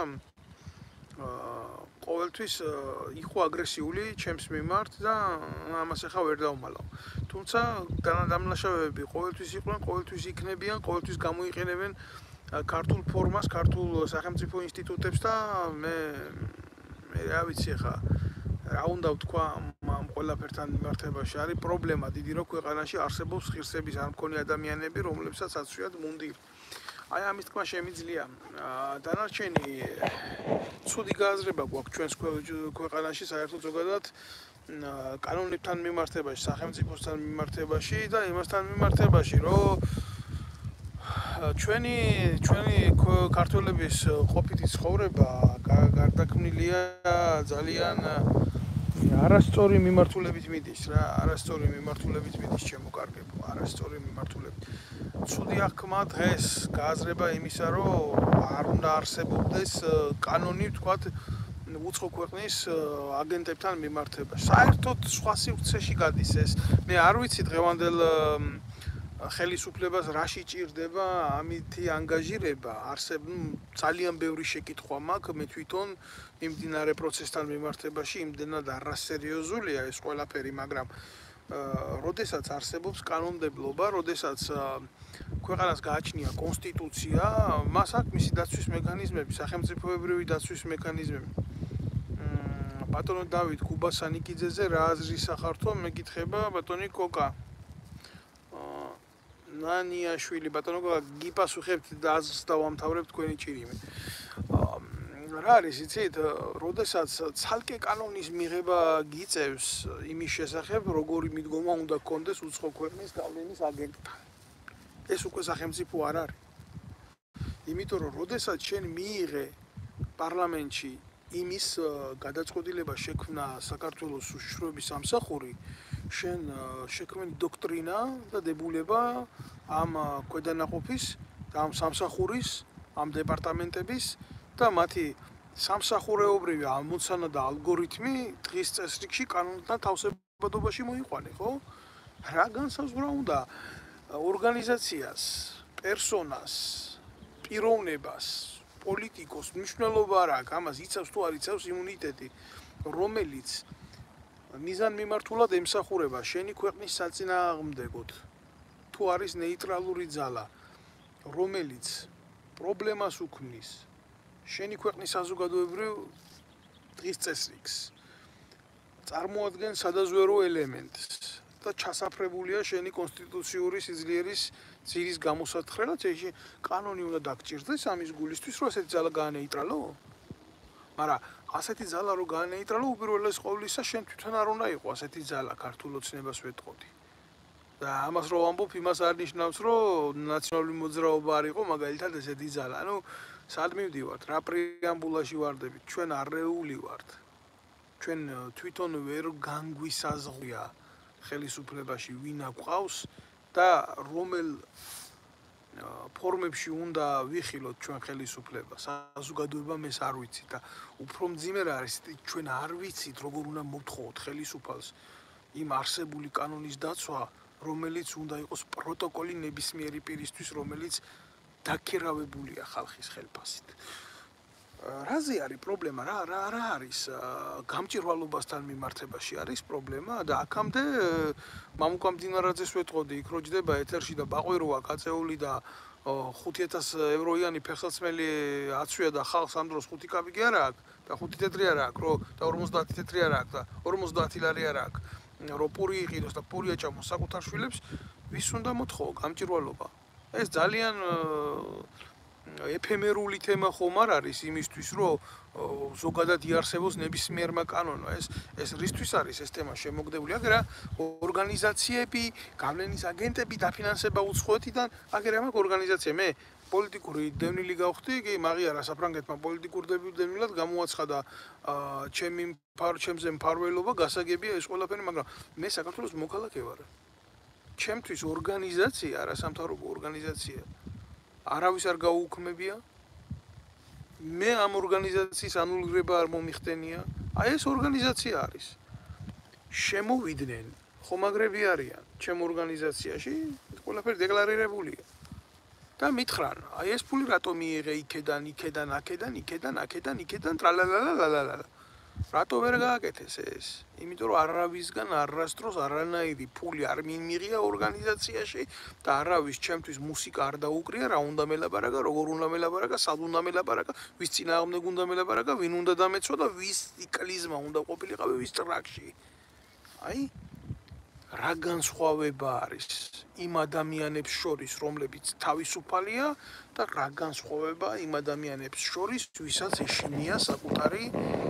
ყოველთვის იყო აგრესიული ჩემს მიმართ და ამას ახლა ვერ დავმალავ თუმცა დამნაშავეები ყოველთვის იყვნენ ყოველთვის იქნებიან ყოველთვის გამოიყენებენ ქართულ ფორმას ქართულ სახელმწიფო ინსტიტუტებს და მე მე რა ვიცი ხა რა უნდა ვთქვა ამ ყველაფერთან მიმართებაში არის პრობლემა დიდი რომ ქვეყანაში არსებობს ღირსების არ მქონი ადამიანები რომლებსაც აცვიათ მუნდირი აი ამის თქმა შემიძლია დანარჩენი ცუდი გააზრება გვაქვს ჩვენს ქვეყანაში საერთოდ ზოგადად კანონებთან მიმართებაში სახელმწიფოსთან მიმართებაში და იმასთან მიმართებაში რომ ჩვენი ჩვენი ქართველების ყოფითი ცხოვრება გარდაქმნილია ძალიან არასწორი მიმართულებით მიდის რა არასწორი მიმართულებით მიდის ჩემო კარგებო არასწორი მიმართულებით ცუდი აღქმა დღეს გააზრება იმისა რომ არ უნდა არსებობდეს კანონი ვთქვათ უცხო ქვეყნის აგენტებთან მიმართებაში საერთოდ სხვა სივრცეში გადის ეს მე არ ვიცი დღევანდელ ხელისუფლებას რაში ჭირდება ამითი ანგაჟირება არსებ ძალიან ბევრი შეკითხვა მაქვს მე თვითონ იმდინარე პროცესთან მიმართებაში იმდენად არასერიოზულია ეს ყველაფერი მაგრამ როდესაც არსებობს კანონმდებლობა როდესაც ქვეყანას გააჩნია კონსტიტუცია მას აქვს მისი დაცვის მექანიზმები სახელმწიფოებრივი დაცვის მექანიზმები ბატონო დავით გუბასანიკიძეზე რა აზრის სახართო მეკითხება ბატონი კოკა ნანიაშვილი ბატონო გიპასუხებთ და აზრს დავამთავრებ თქვენი ჭირიმე რა არის იცით როდესაც ცალკე კანონის მიღება გიწევს იმის შესახებ როგორი მიდგომა უნდა გქონდეს უცხო ქვეყნის გავლენის აგენტთან ეს უკვე სახელმწიფო არ არის იმიტომ რომ როდესაც შენ მიიღე პარლამენტში იმის გადაწყვეტილება შექმნა საქართველოს უშიშროების სამსახური შენ შექმნი დოქტრინა და დებულება ამ ქვედანაყოფის და ამ სამსახურის ამ დეპარტამენტების და მათი სამსახურეობრივი ამოცანა და ალგორითმი დღის წესრიგში კანონთან თავსებადობაში მოიყვანე ხო რა განსაზღვრა უნდა ორგანიზაციას პერსონას პიროვნებას პოლიტიკოს მნიშვნელობა არ აქვს ამას იცავს თუ არ იცავს იმუნიტეტი რომელიც მიზანმიმართულად ემსახურება შენი ქვეყნის საწინააღმდეგოდ თუ არის ნეიტრალური ძალა რომელიც პრობლემას უქმნის შენი ქვეყნის საზოგადოებრივ დღის წესრიგს წარმოადგენს სადაზვერო ელემენტს და ჩასაფრებულია შენი კონსტიტუციური სიძლიერის ძირის გამოსათხრელად ეს კანონი უნდა დაგჭირდეს ამის გულისთვის რომ ასეთი ძალა გაანეიტრალო მაგრამ ასეთი ძალა რო გაანეიტრალო უპირველეს ყოვლისა შენ თვითონ არ უნდა იყო ასეთი ძალა ქართულ ოცნებას ვეტყოდი და ამას რო ვამბობ იმას არ ნიშნავს რომ ნაციონალური მოძრაობა არ იყო მაგალითად ესეთი ძალა ანუ სად მივდივართ რა პრეამბულაში ვარდებით ჩვენ არეული ვართ ჩვენ თვითონ ვერ განგვისაზღვრია ხელისუფლებაში ვინ აგვყავს და რომელ ფორმებში უნდა ვიხილოთ ჩვენ ხელისუფლებას საზოგადოება მეს არ ვიცით და უფრო მძიმე რა არის ჩვენ არ ვიცით როგორ უნდა მოვთხოვოთ ხელისუფალს იმ არსებული კანონის დაცვა რომელიც უნდა იყოს პროტოკოლი ნებისმიერი პირისთვის რომელიც დაქირავებულია ხალხის ხელფასით რაზე არის პრობლემა? რა რა რა არის გამჭირვალობასთან მიმართებაში არის პრობლემა და აქამდე მამუკა მდინარაძეს ვეტყოდი, იქ რო ჯდება ეთერში და ბაყვიროა გაწეული და ხუთი ათას ევროიანი ფეხსაცმელი აცვია და ხალხს ამ დროს ხუთი კაპიკი არა აქვს და ხუთი თეთრი არა აქვს, რო და ორმოცდაათი თეთრი არა აქვს და ორმოცდაათი ლარი არა აქვს. რო პური იყიდოს და პური აჭამოს საკუთარ შვილებს, ვის უნდა მოთხოვო გამჭირვალობა? ეს ძალიან ეფემერული თემა ხომ არ არის იმისთვის, რომ ზოგადად იარსებოს ნებისმიერმა კანონმა. ეს ეს რისთვის არის ეს თემა შემოგდებული? აგერა ორგანიზაციები, გავლენის აგენტები დაფინანსება უცხოეთიდან, აგერა მაგ ორგანიზაცია მე პოლიტიკური დევნილი გავხდი, კი მაგიარა საფრანგეთმა პოლიტიკურ დევნილად გამოაცხადა ჩემი ჩემზე მფარველობა, გასაგებია ეს ყველაფერი, მაგრამ მე საქართველოს მოქალაქე ვარ. ჩემთვის ორგანიზაცია, არასამთავრობო ორგანიზაცია არავის არ გაუქმებია. მე ამ ორგანიზაციის ანულირება არ მომიხდენია. აი ეს ორგანიზაცია არის. შემოვიდნენ ხომაგრები არიან ჩემ ორგანიზაციაში, ყველაფერი დეკლარირებულია. და მითხრან, აი ეს ფული რატომ მიიღე იქედან, იქედან, აქედან, იქედან, აქედან, იქედან, ტრალალალალალალა. რატო ვერ გააკეთეს ეს? იმიტომ რომ არავისგან არასდროს არანაირი ფული არ მიიღია ორგანიზაციაში და არავის ჩემთვის მუსიკა არ დაუკრია, რა უნდა მელაპარაკა, როგორ უნდა მელაპარაკა, სად უნდა მელაპარაკა, ვის წინააღმდეგ უნდა მელაპარაკა, ვინ უნდა დამეცვა და ვის კლიზმა უნდა ყოფილიყავი ვის ტრაქში. აი რა განსხვავება არის იმ ადამიანებს შორის, რომლებიც თავისუფალია და რა განსხვავება იმ ადამიანებს შორის, ვისაც ეშინია საკუთარი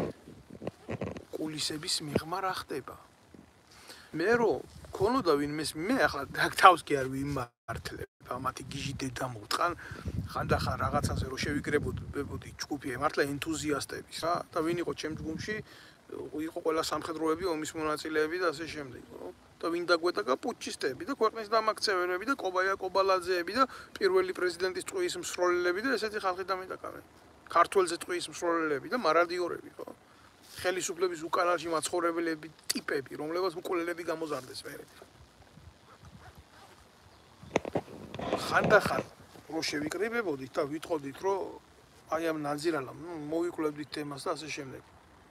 კულისების მიღმა რა ხდება. მე რო ქონოდა ვინმეს მე ახლა თავს კი არ ვიმართლებ, მათი გიჟი დედა მოვტყან, ხანდახან რაღაცაზე რო შევიკრებოდი ჯგუფი, მართლა ენთუზიასტების რა და ვინ იყო ჩემ ჯგუფში, იყო ყველა სამხედროები, ომის მონაწილეები და ასე შემდეგ, ხო? და ვინ დაგვეტაკა პუჩისტები და ქვეყნის დამაქცეველები და კობაია კობალაძეები და პირველი პრეზიდენტის ტყუის მსროლელები და ესეთი ხალხი დამეტაკავენ. ქართველზე ტყუის მსროლელები და მარადიორები, ხო? ხელისუფლების უკანალში მაცხოვრებლები ტიპები, რომლებსაც უკულელები გამოზარდეს მერე. ხანდახან რო შევიკრიბებოდით და ვიტყოდით, რომ აი ამ ნაძირალამ, ნუ მოვიკვლევდით თემას და ასე შემდეგ.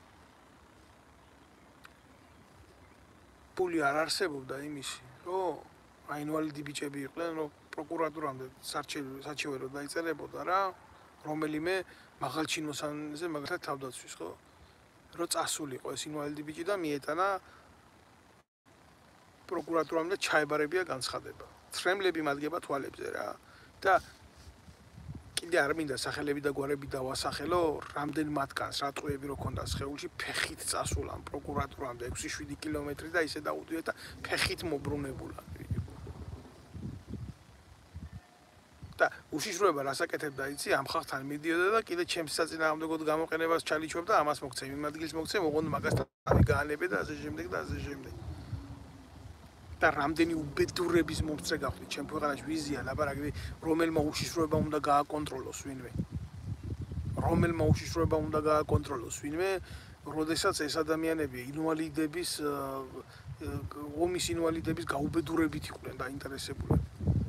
ფული არ არსებობდა იმისი, რომ აი ინვალიდი ბიჭები იყვნენ, რომ პროკურატურამდე საჩივერო დაიწერებოდა რა, რომელიმე მაღალჩინოსანზე მაგალითად თავდაცვის, ხო? რო წასულიყო ეს ინვალიდი ბიჭი და მიეტანა პროკურატურამდე ჩაებარებია განცხადება. ცრემლები მადგება თვალებზე რა. და კიდე არ მინდა სახელები და გვარები დავასახელო, რამდენ მათგანს რა ტყუები რო ქონდა სხეულში, ფეხით წასულან პროკურატურამდე ექვსი შვიდი კილომეტრი და ისე დაუდიოთ და ფეხით მობრუნებულან. და უშიშროება რასაკეთებდა იცი, ამ ხალხთან მიდიოდა და კიდე ჩემს საწინააღმდეგოდ გამოყენებას ჩალიჩვებდა, ამას მოქცე, იმ ადგილს მოქცე, ოღონდ მაგასთან გაანებე და ასე შემდეგ და ასე შემდეგ. და რამდენი უბედურების მომწე გავხდი ჩემ ქვეყანაში ვიზია ლაპარაკი, რომელმა უშიშროება უნდა გააკონტროლოს ვინმე. რომელმა უშიშროება უნდა გააკონტროლოს ვინმე, როდესაც ეს ადამიანები ინვალიდების ომის ინვალიდების გაუბედურებით იყვნენ დაინტერესებულები.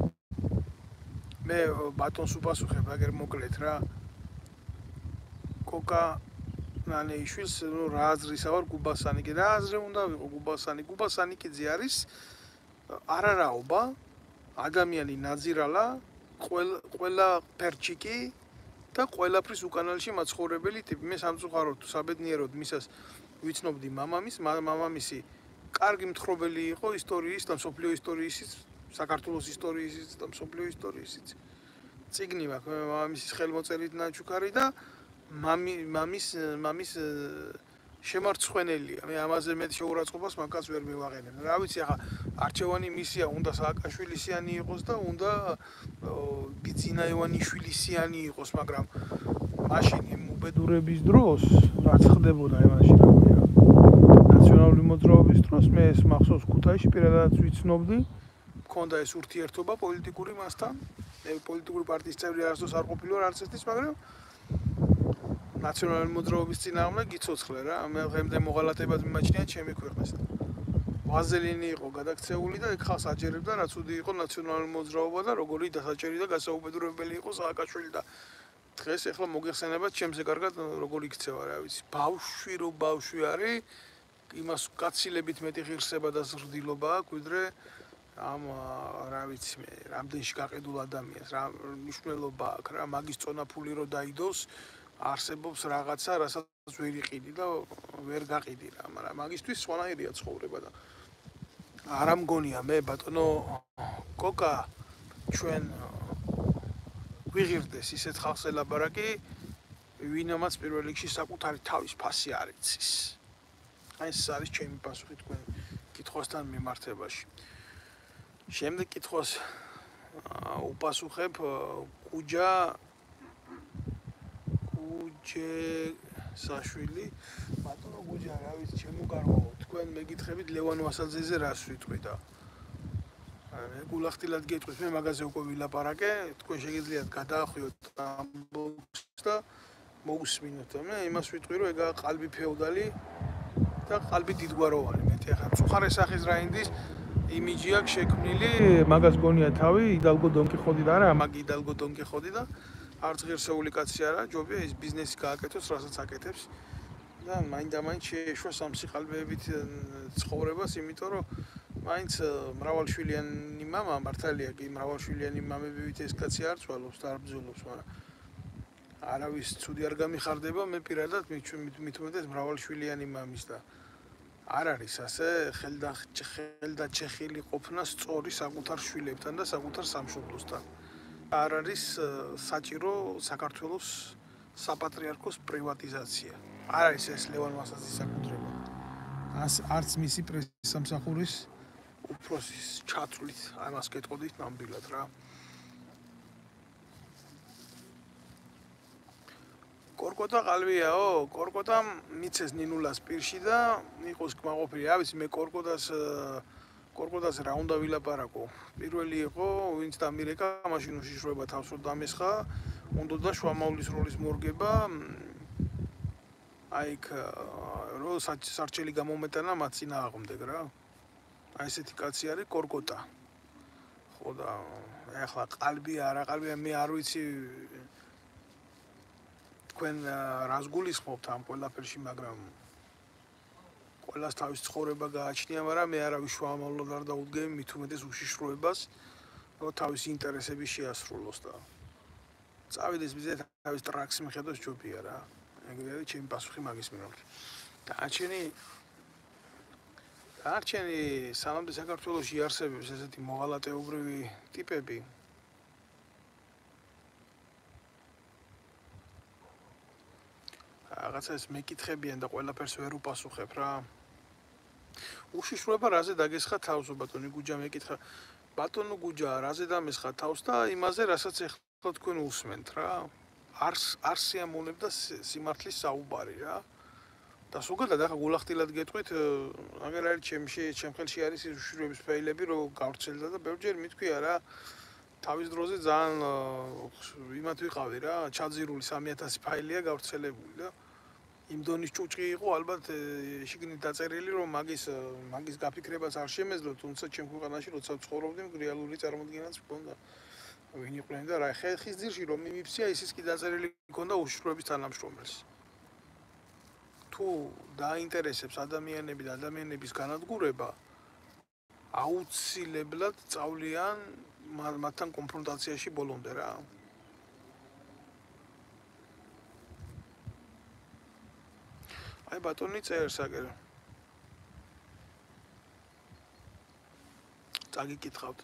მე ბატონს უპასუხებ, აგერ მოკლედ რა. კოკა ნანეიშვილს რა აზრისა ვარ გუბასანიკი, რა აზრი უნდა ვიყო გუბასანი, გუბასანიკიძე არის არარაობა, ადამიანი ნაძირალა, ყველა პერჩიკი და ყველაფრის უკანალში მაცხოვრებელი ტიპი. მე სამწუხაროდ საბედნიეროდ მისას ვიცნობდი მამამის, მამამისი კარგი მთხრობელი იყო ისტორიის და მსოფლიო ისტორიისიც, საქართველოს ისტორიისიც და მსოფლიო ისტორიისიც. წიგნი მაქვს მამამისის ხელმოწერით ნაჩუქარი და მამის მამის შემარცხვენელია. მე ამაზე მეტ შეურაცხყოფას მაგას ვერ მივაყენებ. რა ვიცი, ახლა არჩევანი მისია უნდა სააკაშვილისიანი იყოს და უნდა ბიძინა ივანიშვილისიანი იყოს, მაგრამ მაშინ იმ უბედურების დროს რაც ხდებოდა იმაში რა. ნაციონალური მოძრაობის დროს მე ეს მახსოვს ქუთაისში პირადად ვიცნობდი, მქონდა ეს ურთიერთობა პოლიტიკური მასთან. მე პოლიტიკური პარტიის წევრი არასდროს არ ყოფილი ვარ არც ერთის, მაგრამ ნაციონალური მოძრაობის წინააღმდეგ გიცოცხლე რა. მე დღემდე მოღალატებად მიმაჩნია ჩემი ქვეყნის. ვაზელინი იყო გადაქცეული და ეგ ხალხს აჯერებდა, რაც უდი იყო ნაციონალური მოძრაობა და როგორი დასაჭერი და გასაუბედურებელი იყო სააკაშვილი და დღეს ახლა მოგეხსენებათ ჩემზე კარგად როგორ იქცევა რა ვიცი ბავშვი რო ბავშვი არის იმას კაცილებით მეტი ღირსება და ზრდილობა აქვს ვიდრე ამ რა ვიცი მე რამდენში გაყიდულ ადამიანს რა მნიშვნელობა აქვს რა მაგის წონაფული რო დაიდოს არსებობს რაღაცა რასაც ვერ იყიდი და ვერ გაყიდი რა მაგრამ მაგისთვის სხვანაირია ცხოვრება და არ ამგონია მე ბატონო კოკა ჩვენ ვიღირდეს ისეთ ხალხს ელაპარაკი ვინამაც პირველ რიგში საკუთარი თავის ფასი არ იცის აი ეს არის ჩემი პასუხი თქვენ კითხვასთან მიმართებაში შემდეგ კითხვას უპასუხებ კუჯა კუჯე საშვილი ბატონო კუჯა რა ვიცი ჩემო კარგო თქვენ მეკითხებით ლევან ვასაძეზე რას ვიტყვი და მე გულახდილად გეტყვით მე მაგაზე უკვე ვილაპარაკე თქვენ შეგიძლიათ გადაახვიოთ ამბობს და მოусმინოთ და მე იმას ვიტყვი რომ ეგა ყალბი ფეოდალი და ყალბი დიდგვაროვანი მეტი ახლა წუხარე სახის რაინდის იმიჯი აქვს შექმნილი მაგას გონია თავი იდალგო დონკიხოდი და არა მაგი იდალგო დონკიხოდი და არც ღირსეული კაცი არა ჯობია ის ბიზნესი გააკეთოს რასაც აკეთებს და მაინდა-მაინც შეეშვა სამსიყალბეებით ცხოვრებას იმიტომ რომ მაინც მრავალშვილიანი მამა მართალია კი მრავალშვილიანი მამებივით ეს კაცი არ ცვალობს და არ ბრძოლობს მაგრამ არავის ცუდი არ გამიხარდება მე პირადად მithumetes მრავალშვილიანი მამის და არ არის ასე ხელდა ხელდა ჩეხილი ყოფნა სწორი საკუთარ შვილებთან და საკუთარ სამშობლოსთან არ არის საჭირო საქართველოს საპატრიარქოს პრივატიზაცია არ არის ეს ლევან ვასაძის საკუთრება არც მისი პრესის სამსახურის უფროსის ჩათვლით ამას გეტყოდით ნამდვილად რა კორკოტა ყალბიაო კორკოტამ მიცეს ნინულას პირში და იყოს კმაყოფილი რა ვიცი მე კორკოტას კორკოტას რა უნდა ვილაპარაკო პირველი იყო ვინც დამირეკა მაშინ უშიშროება თავს რომ დამესხა უნდა და შუამავლის როლის მორგება აი იქ რო სარჩელი გამომეტანა მათ წინააღმდეგ რა აი ესეთი კაცი არის კორკოტა ხო და ეხლა ყალბია არა ყალბია მე არ ვიცი თქვენ რას გულისხმობთ ამ ყველაფერში მაგრამ ყველას თავის ცხოვრება გააჩნია მაგრამ მე არავის შუამავლად არ დაუდგები მithumetes უშიშროებას რომ თავის ინტერესები შეასრულოს და წავიდეს მიზეთ თავის ტრაქს მიხედოს ჯობია რა ეგრევე ჩემი პასუხი მაგის მიმართ დაარჩენი დაარჩენი სანამდე საქართველოში არსებობს ესეთი მოღალატეობრივი ტიპები რაღაცა ეს მეკითხებიან და ყველაფერს ვერ უპასუხებ რა უშიშროება რაზე დაგესხა თავსო ბატონი გუჯა მეკითხა ბატონო გუჯა რაზე დამესხა თავს და იმაზე რასაც ეხლა თქვენ უსმენთ რა არს არ სიამოვნებდა სიმართლის საუბარი რა და ზოგადად ახლა გულახდილად გეტყვით აგერ არის ჩემში ჩემ ხელში არის ის უშიშროების ფაილები რომ გავრცელდა და ბევრჯერ მithქვია რა თავის დროზე ძალიან იმათ ვიყავი რა ჩაძირული სამი ათასი ფაილია გავრცელებული და იმ დონის ჭუჭი იყო ალბათ შიგნით დაწერილი რომ მაგის მაგის გაფიქრებას არ შემეძლო თუმცა ჩემ ქვეყანაში როცა ცხოვრობდი რეალური წარმოდგენაც მქონდა ვინ იყვნენ და რა ხეხის ძირში რომ მიმიფსია ისიც კი დაწერილი მქონდა უშიშროების თანამშრომელს თუ დაინტერესებს ადამიანები და ადამიანების განადგურება აუცილებლად წავლიან მათთან კონფრონტაციაში ბოლომდე რა აი ბატონი წერს აგერ წაგიკითხავთ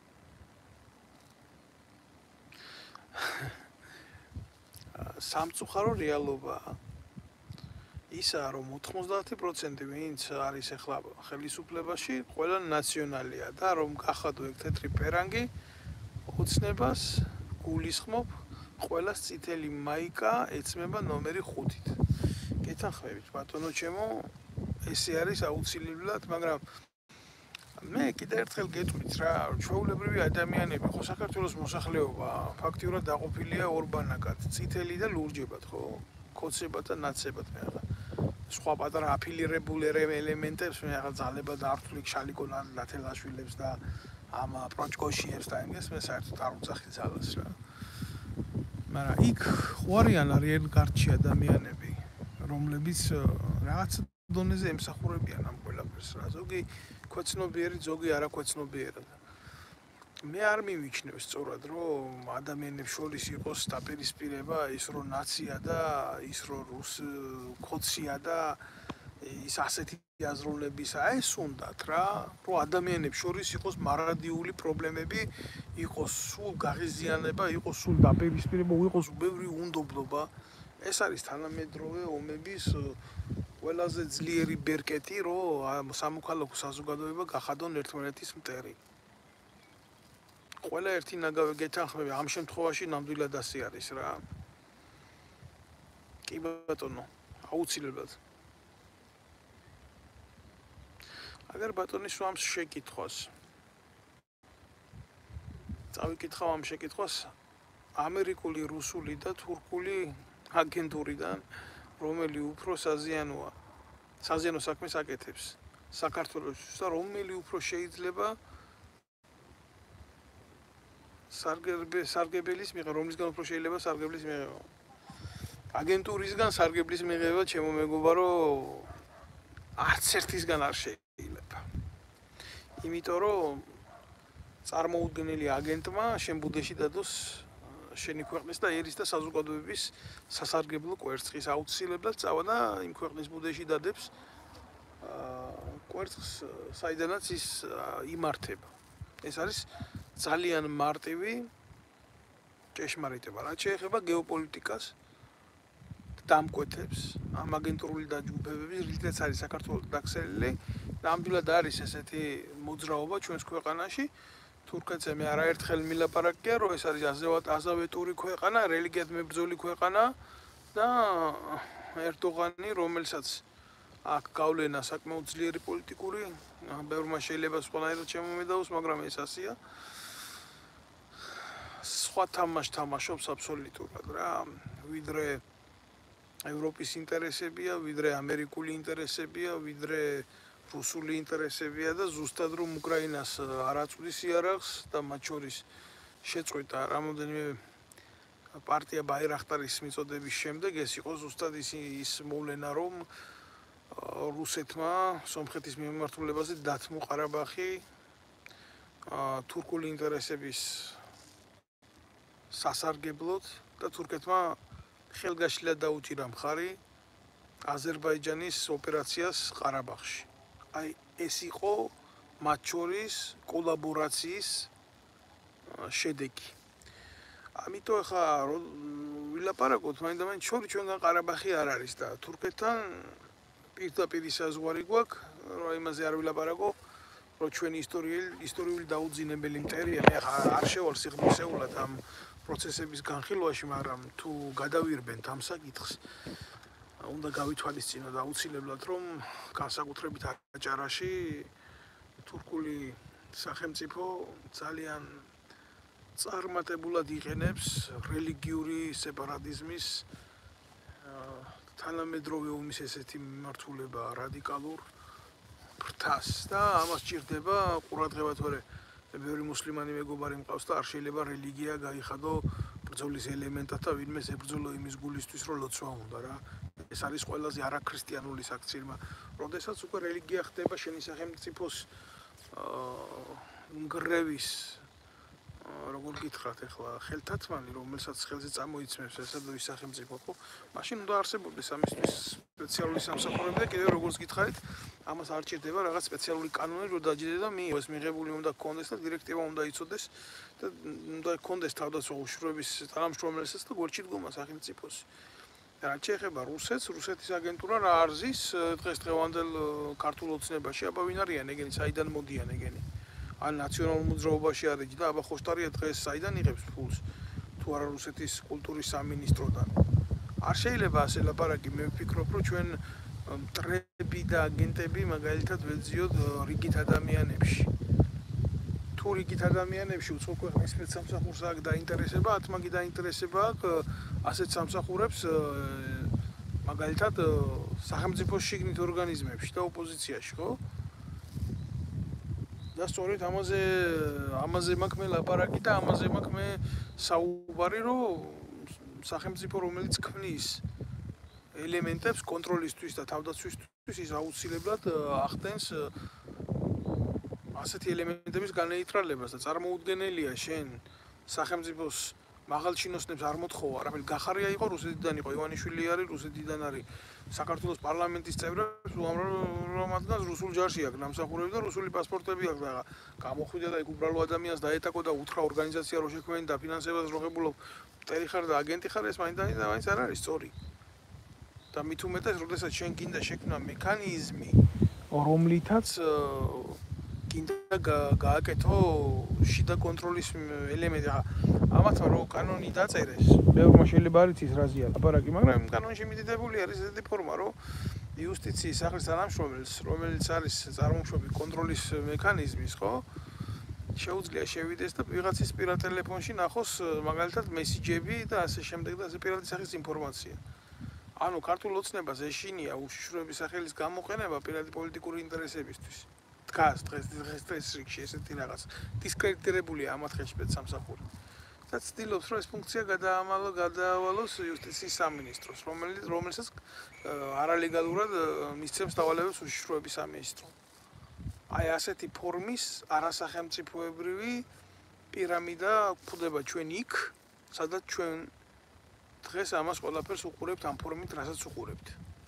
სამწუხარო რეალობა ისაა რომ ოთხმოცდაათი პროცენტი ვინც არის ახლა ხელისუფლებაში ყველა ნაციონალია და რომ გახადო ეგ თეთრი პერანგი ოცნებას გულისხმობ ყველას წითელი მაიკა ეცმება ნომერი ხუთით გეთანხმებით ბატონო ჩემო ესე არის აუცილებლად მაგრამ მე კიდე ერთხელ გეტყვით რა ჩვეულებრივი ადამიანები ხო საქართველოს მოსახლეობა ფაქტიურად დაყოფილია ორ ბანაკად წითელი და ლურჯებად ხო კოცებად და ნაცებად მე ახლა სხვა პატარა აფილირებული ელემენტებს მე ახლა ძალება და ართული შალიკო ლათელაშვილებს და ამ პროჭკოშიებს და იმას მე საერთოდ არ უძახი ძალას რა მაგრამ იქ ხوارიან არიან გარჩი ადამიანები, რომლებიც რაღაც დონეზე ემსახურებიან ამ ყველაფერს რა. ზოგი ქვეცნობიერი, ზოგი არაკვეცნობიერად. მე არ მივიჩნევ სწორად, რომ ადამიანებს შორის იყოს დაპირისპირება ის რომ ნაცია და ის რომ რუს კოცია და ის ასეთი აზროვნებისა, ეს უნდათ რა, რომ ადამიანებს შორის იყოს მარადიული პრობლემები, იყოს სულ გაღიზიანება, იყოს სულ დაპირისპირება, იყოს ბევრი უნდობლობა. ეს არის თანამედროვე ომების ყველაზე ძლიერი ბერკეტი, რომ სამოქალაქო საზოგადოება გახადონ ერთმანეთის მტერი. ყველა ერთი ნაგავი გეთანხმება, ამ შემთხვევაში ნამდვილად ასე არის რა. კი ბატონო, აუცილებლად. აგერ ბატონი სვამს შეკითხვას. წავიკითხავ ამ შეკითხვას ამერიკული, რუსული და თურქული აგენტურიდან, რომელი უფრო საზიანოა, საზიანო საქმეს აკეთებს საქართველოში და რომელი უფრო შეიძლება სარგებლის მიღება, რომლისგან უფრო შეიძლება სარგებლის მიღება. აგენტურისგან სარგებლის მიღება, ჩემო მეგობარო, არც ერთისგან არ შეიძლება. იმიტომ რომ წარმოუდგენელი აგენტმა შენ ბუდეში დადოს შენი ქვეყნის და ერის და საზოგადოების სასარგებლო კვერცხის აუცილებლად წავა და იმ ქვეყნის ბუდეში დადებს კვერცხს, საიდანაც ის იმართება. ეს არის ძალიან მარტივი ჭეშმარიტება. რაც შეეხება გეოპოლიტიკას დამკვეთებს ამ აგენტურული დაჯგუფებების, რითაც არის საქართველოს დაქცეული, ნამდვილად არის ესეთი მოძრაობა ჩვენს ქვეყანაში. თურქეთზე მე არაერთხელ მილაპარაკია, რომ ეს არის აზავეტური ქვეყანა, რელიგიად მებრძოლი ქვეყანა და ერდოღანი, რომელსაც აქ გავლენა საკმაოდ ძლიერი პოლიტიკური, ბევრმა შეიძლება სხვანაირად შემომედაოს, მაგრამ ეს ასეა. სხვა თამაშს თამაშობს აბსოლუტურად რა, ვიდრე ევროპის ინტერესებია, ვიდრე ამერიკული ინტერესებია, ვიდრე რუსული ინტერესებია და ზუსტად რომ უკრაინას არ აწვდის იარაღს და მათ შორის შეწყვეტა რამოდენიმე პარტია ბაირახტარის მიწოდების შემდეგ, ეს იყო ზუსტად ის მოვლენა, რომ რუსეთმა სომხეთის მიმართულებაზე დათმო ყარაბაღი თურქული ინტერესების სასარგებლოდ და თურქეთმა ხელგაშლად დაუჭირა მხარი აზერბაიჯანის ოპერაციას ყარაბაღში. აი ეს იყო მათ შორის კოლაბორაციის შედეგი. ამიტომ ახლა ვილაპარაკოთ, მაინდა-მაინც შორი ჩვენგან ყარაბაღი არ არის და თურქეთთან პირდაპირ საზღვარი გვაქვს, რომ იმაზე არ ვილაპარაკო, რომ ჩვენი ისტორიული დაუძინებელი მტერია. მე ახლა არ შევალ სიღრმისეულად ამ პროცესების განხილვაში, მაგრამ თუ გადავირბენთ ამ საკითხს, უნდა გავითვალისწინოთ აუცილებლად, რომ განსაკუთრებით აჭარაში თურქული სახელმწიფო ძალიან წარმატებულად იყენებს რელიგიური სეპარატიზმის თანამედროვე ომის ესეთი მიმართულება რადიკალურ ფრთას და ამას ჭირდება ყურადღება, თორე ბევრი მუსლიმანი მეგობარი მყავს და არ შეიძლება რელიგია გაიხადო ბრძოლის ელემენტად და ვინმეს ებრძოლო იმის გულისთვის, რომ ლოცვა უნდა რა. ეს არის ყველაზე არაქრისტიანული საქციელმა. როდესაც უკვე რელიგია ხდება შენი სახელმწიფოს ნგრევის, როგორ გითხრათ ახლა, ხელთათმანი, რომელსაც ხელზე წამოიცმებს ესა ის სახელმწიფო, ხო? მაშინ უნდა არსებობდეს ამისთვის სპეციალური სამსახურები და კიდევ როგორც გითხარით, ამას არ ჭირდება რაღაც სპეციალური კანონი, რომ დაჯდე და მიიღო ეს მიღებული უნდა გქონდეს და დირექტივა უნდა იცოდეს და უნდა გქონდეს თავდაცვა უშუალობის თანამშრომელსაც და გვერდში დგომა სახელმწიფოს. რაც შეეხება რუსეთს, რუსეთის აგენტურა რა არზის დღესდღევანდელ ქართულ ოცნებაში, აბა ვინ არიან ეგენი, საიდან მოდიან ეგენი? ან ნაციონალურ მოძრაობაში არის და აბა ხოშტარია დღეს საიდან იღებს ფულს? თუ არა რუსეთის კულტურის სამინისტროდან. არ შეიძლება ასე ლაპარაკი, მე ვფიქრობ, რომ ჩვენ მტრები და აგენტები მაგალითად ვეძიოთ რიგით ადამიანებში. თუ რიგით ადამიანებში უცხო ქვეყნის სპეცსამსახურს აქვს დაინტერესება, ათ მაგი დაინტერესება აქვს ასეთ სამსახურებს მაგალითად სახელმწიფოს შიგნით ორგანიზმებში და ოპოზიციაში, ხო? და სწორედ ამაზე ამაზე მაქვს მე ლაპარაკი და ამაზე მაქვს მე საუბარი, რომ სახელმწიფო რომელიც ქმნის ელემენტებს კონტროლისთვის და თავდაცვისთვის ის აუცილებლად ახდენს ასეთი ელემენტების განეიტრალებას და წარმოუდგენელია შენ სახელმწიფოს მაღალ ჩინოსნებს არ მოთხოვა, არამედ გახარია იყო რუსეთიდან იყო ივანიშვილი არის რუსეთიდან არის საქართველოს პარლამენტის წევრებს უამრავ მათგანს რუსულ ჯარში აქვს ნამსახურები და რუსული პასპორტები აქვს და გამოხვიდა და იქ უბრალო ადამიანს დაეტაკო და უთხრა ორგანიზაცია რო შექმენი და ფინანსებას რო ღებულობ მტერი ხარ და აგენტი ხარ ეს მაინც და მაინც არ არის სწორი და მით უმეტეს როდესაც შენ გინდა შექმნა მექანიზმი რომლითაც გინდა გააკეთო შიდა კონტროლის ელემენტი ამათმა რო კანონი დაწერეს ბევრმა შეიძლება არ იცის რაზეა ლაპარაკი მაგრამ იმ კანონში მიდიდებული არის ესეთი ფორმა რომ იუსტიციის სახლის თანამშრომელს რომელიც არის წარმოშობი კონტროლის მექანიზმის ხო შეუძლია შევიდეს და ვიღაცის პირად ტელეფონში ნახოს მაგალითად მესიჯები და ასე შემდეგ და ასე პირადი სახის ინფორმაცია ანუ ქართულ ოცნებას ეშინია უშიშროების სახელის გამოყენება პირადი პოლიტიკური ინტერესებისთვის დგას დღეს დღეს დღეს რიგში ესეთი რაღაც დისკრედიტირებულია ამათ ხელში სამსახური და ცდილობს რომ ეს ფუნქცია გადაამალო გადაავალოს იუსტიციის სამინისტროს რომელიც რომელსაც არალეგალურად მისცემს დავალებებს უშიშროების სამინისტრო აი ასეთი ფორმის არასახელმწიფოებრივი პირამიდა გვხვდება ჩვენ იქ სადაც ჩვენ დღეს ამას ყველაფერს უყურებთ ამ ფორმით რასაც უყურებთ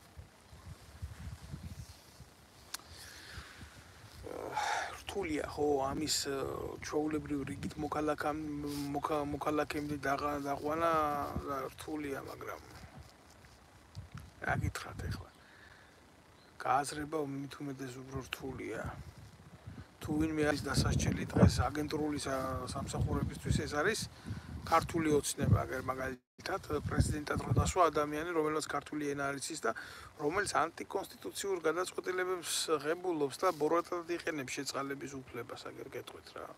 რთულია ხო ამის ჩვეულებრივ რიგით მოქალაქამ მოქალაქემდე დაყვანა რთულია მაგრამ რა გითხრათ ახლა გააზრება მით უმეტეს უფრო რთულია თუ ვინმე არის დასასჯელი დღეს აგენტურული სამსახურებისთვის ეს არის ქართული ოცნება აგერ მაგალითად პრეზიდენტად რო დასვა ადამიანი რომელსაც ქართული ენა არ იცის და რომელიც ანტიკონსტიტუციურ გადაწყვეტილებებს ღებულობს და ბოროტად იყენებს შეწყალების უფლებას აგერ გეტყვით რა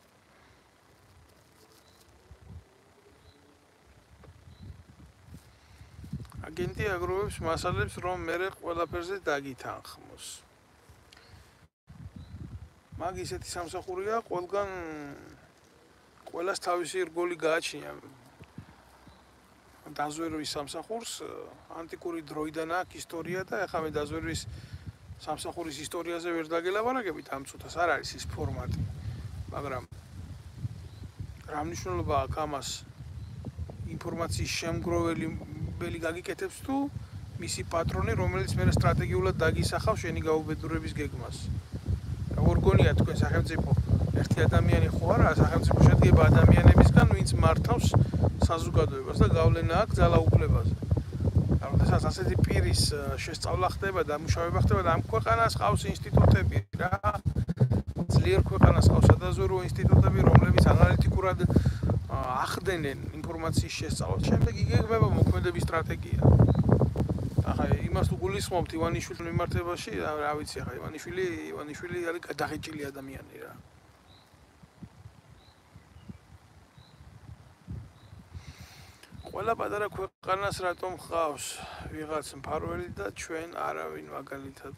აგენტი აგროვებს მასალებს რომ მე ყველაფერზე დაგითანხმოს მაგ ისეთი სამსახურია ყველგან ყველას თავისი რგოლი გააჩნია დაზვერვის სამსახურს ანტიკური დროიდან აქვს ისტორია და ახლა მე დაზვერვის სამსახურის ისტორიაზე ვერ დაგელაპარაკებით ამ წუთას არ არის ის ფორმატი მაგრამ რა მნიშვნელობა აქვს ამას ინფორმაციის შემგროველი ბელი გაგიკეთებს თუ მისი პატრონი რომელიც მე სტრატეგიულად დაგისახავს შენი გაუბედურების გეგმას როგორ გონია თქვენ სახელმწიფო ერთი ადამიანი ხო არა სახელმწიფო შედგება ადამიანებისგან ვინც მართავს საზოგადოებას და გავლენა აქვს ძალაუფლებაზე. როდესაც ასეთი პირის შესწავლა ხდება და მუშაობა ხდება და ამ ქვეყანას ყავს ინსტიტუტები რა ძლიერ ქვეყანას ყავს სადაზვერვო ინსტიტუტები რომლებიც ანალიტიკურად ახდენენ ინფორმაციის შესწავლას. შემდეგ იგეგმება მოქმედების სტრატეგია. ახლა იმას თუ გულისხმობთ ივანიშვილის მიმართებაში რა ვიცი ახლა ივანიშვილი ივანიშვილი არის გადაღეჭილი ადამიანი რა. ყველა პატარა ქვეყანას რატომ ხავს ვიღაც მფარველი და ჩვენ არავინ მაგალითად.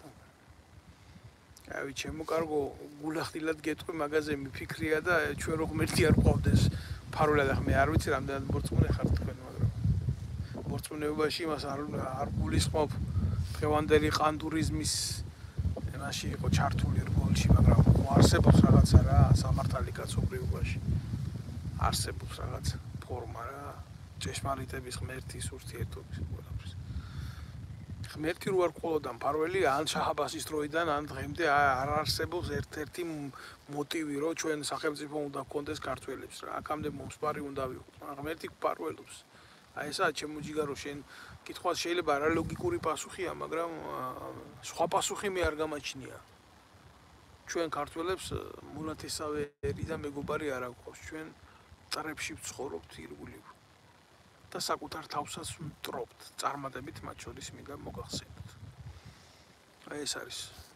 აი ჩემო კარგო გულახდილად გეტყვი მაგაზე მიფიქრია და ჩვენ რო ღმერთი არ ყავდეს მფარველად ახლა მე არ ვიცი რამდენად მორწმუნე ხართ თქვენ მაგრამ მორწმუნეობაში იმას არ არ გულისხმობ დღევანდელი ყანდურიზმის იმაში იყო ჩართული რგოლში მაგრამ არსებობს რაღაცა რა სამართალი კაცობრიობაში არსებობს რაღაცა ფორმა რა ჭეშმარიტების ღმერთის ურთიერთობის ყველაფრის. ღმერთი რო არ ყოლოდა მფარველი ან შაჰაბასის დროიდან ან დღემდე არ არსებობს ერთ-ერთი მოტივი რომ ჩვენ სახელმწიფო უნდა გქონდეს ქართველებს რა. აქამდე მომსპარი უნდა ვიყოთ. ღმერთი გფარველობს. აი ესაა ჩემო ჯიგარო შენ კითხვას შეიძლება არალოგიკური პასუხია, მაგრამ სხვა პასუხი მე არ გამაჩნია. ჩვენ ქართველებს მონათესავე ერი და მეგობარი არ აქვს. ჩვენ წრებში ვცხოვრობთ ირგვლივ. და საკუთარ თავსაც ვტრობთ წარმატებით მათ შორის მინდა მოგახსენოთ. აი ეს არის.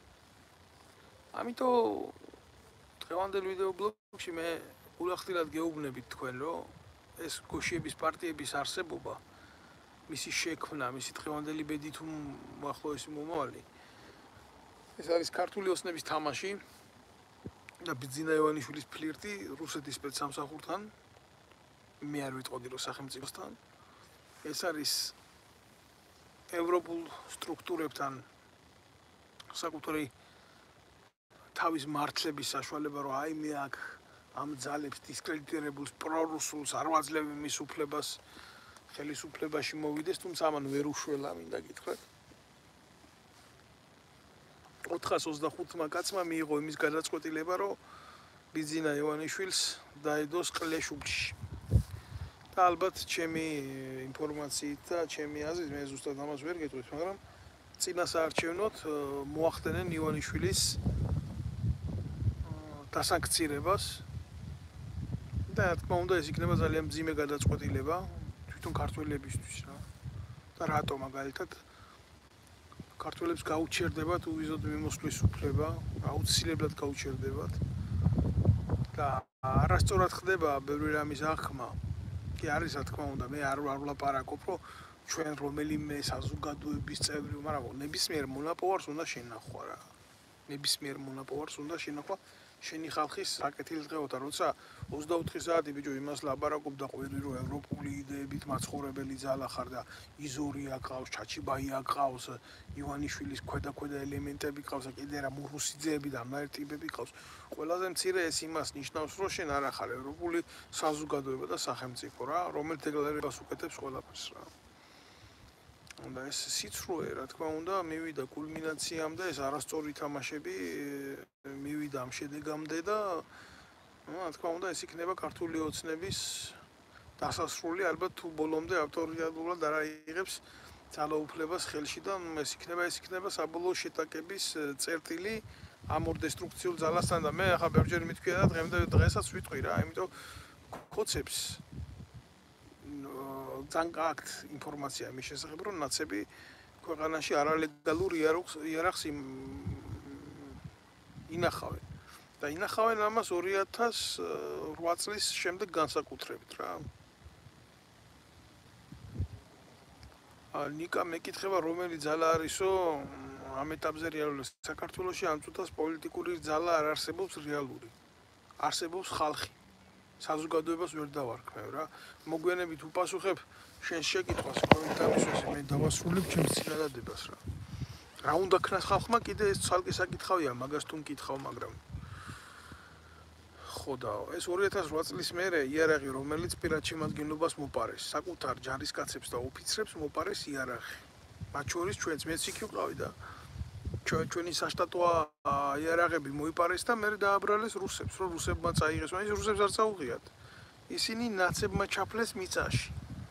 ამიტომ დღევანდელ ვიდეო ბლოგში მე გულახდილად გეუბნებით თქვენ რომ ეს გოშიების პარტიების არსებობა მისი შექმნა, მისი დღევანდელი ბედი თუ უახლოესი მომავალი ეს არის ქართული ოცნების თამაში და ბიძინა ივანიშვილის ფლირტი რუსეთის სპეცსამსახურთან მე არ ვიტყოდი რომ სახელმწიფოსთან ეს არის ევროპულ სტრუქტურებთან საკუთარი თავის მართლების საშუალება, რომ აი მე აქ ამ ძალებს დისკრედიტირებულს პრორუსულს არ ვაძლევ მის უფლებას ხელისუფლებაში მოვიდეს, თუმცა ამან ვერ უშველა, მინდა გითხრათ. ოთხას ოცდახუთმა კაცმა მიიღო იმის გადაწყვეტილება, რომ ბიძინა ივანიშვილს დაედოს ყლეშუბლში. და ალბათ ჩემი ინფორმაციით და ჩემი აზრით, მე ზუსტად ამას ვერ გეტყვით, მაგრამ წინასაარჩევნოდ მოახდენენ ივანიშვილის დასანქცირებას და რა თქმა უნდა ეს იქნება ძალიან მძიმე გადაწყვეტილება თვითონ ქართველებისთვის რა. და რატო მაგალითად ქართველებს გაუჩერდებათ უვიზოდ მიმოსვლის უფლება, აუცილებლად გაუჩერდებათ. და არასწორად ხდება ბევრი რამის აღქმა. კი არის რა თქმა უნდა, მე არ არ ვლაპარაკობ, რომ ჩვენ რომელიმე საზოგადოების წევრი, მაგრამ ნებისმიერ მონაპოვარს უნდა შენახვა რა. ნებისმიერ მონაპოვარს უნდა შენახვა. შენი ხალხის საკეთილი დღეოთა, როცა ოცდაოთხი საათი ბიჭო იმას ლაპარაკობდა ყვირი, რომ ევროპული იდეებით მაცხოვრებელი ძალა ხარ და იზორია ყავს, ჩაჩიბაია ყავს, ივანიშვილის ქვედა-ქვედა ელემენტები ყავს, კიდე რა მურუსიძეები და ამნაირი ტიპები ყავს. ყველაზე მცირე ეს იმას ნიშნავს, რომ შენ არ ახარ ევროპული საზოგადოება და სახელმწიფო რა, რომელიც დეკლარებას უკეთებს ყველაფერს რა. და ეს სიცრუე, რა თქმა უნდა, მივიდა კულმინაციამდე, ეს არასწორი თამაშები მივიდა ამ შედეგამდე და რა თქმა უნდა, ეს იქნება ქართული ოცნების დასასრული, ალბათ თუ ბოლომდე ავტორიტეტულად არ აიღებს ძალაუფლებას ხელში და ეს იქნება, ეს იქნება საბოლოო შეტაკების წერტილი ამ ორ დესტრუქციულ ძალასთან და მე ახლა ბევრჯერ მithქვია და დღემდე დღესაც ვიტყვი რა, იმიტომ კოცებს ძალიან გააქვთ ინფორმაცია იმის შესახებ, რომ ნაცები ქვეყანაში არალეგალურ იარაღს ინახავენ. და ინახავენ ამას ორი ათას ოთხ წლის შემდეგ განსაკუთრებით რა. ნიკა მეკითხება, რომელი ძალა არისო ამ ეტაპზე რეალური საქართველოში ამ წუთას პოლიტიკური ძალა არ არსებობს რეალური. არსებობს ხალხი. საზოგადოებას ვერ დავარქმევ რა. მოგვიანებით უპასუხებ შენ შეკითხვას, კომენტარებში მე დავასრულებ ჩემს წინადადებას რა. რა უნდა ქნას ხალხმა, კიდე ეს ცალკე საკითხავია, მაგას თუ მკითხავ, მაგრამ ხო და ეს ორი ათას ოთხ წლის მერე იარაღი, რომელიც პირად შემადგენლობას მოპარეს, საკუთარ ჯარისკაცებს და ოფიცრებს მოპარეს იარაღი. მათ შორის ჩვენც მეც იქ ვიყავი და ჩვენი საშტატო იარაღები მოიპარეს და მე დააბრალეს რუსებს, რომ რუსებმა წაიღეს, მაგრამ ის რუსებს არ წაუღიათ. ისინი ნაცებმა ჩაფლეს მიწაში.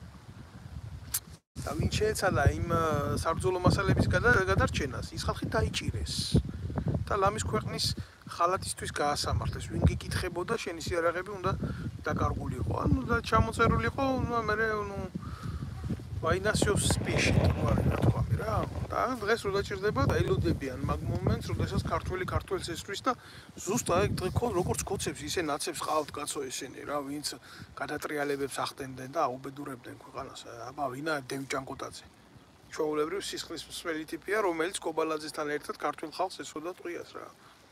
და ვინ შეეცადა იმ საბრძოლო მასალების გადარჩენას, ის ხალხი დაიჭირეს. და ლამის ქვეყნის ხალათისთვის გაასამართლეს, ვინ გიკითხებოდა შენის იარაღები უნდა დაკარგულიყო. ანუ და ჩამოწერულიყო, ნუ მე ნუ ვაინასიოს სპიში თქვარი რა თქვა რა. და დღეს რო დაჭირდება, დაილოდებიან მაგ მომენტს, როდესაც ქართველი ქართველს ესვრის და ზუსტად აი როგორც კოცებს ისე ნაცებს ყავთ კაცო ესენი რა, ვინც გადატრიალებებს ახდენდნენ და აუბედურებდნენ ქვეყანას. აბა ვინა დევი ჭანკოტაძე. ჩვეულებრივ სისხლის მსმელი ტიპია, რომელიც კობალაძესთან ერთად ქართულ ხალხს ესვოდა ტყვიას რა.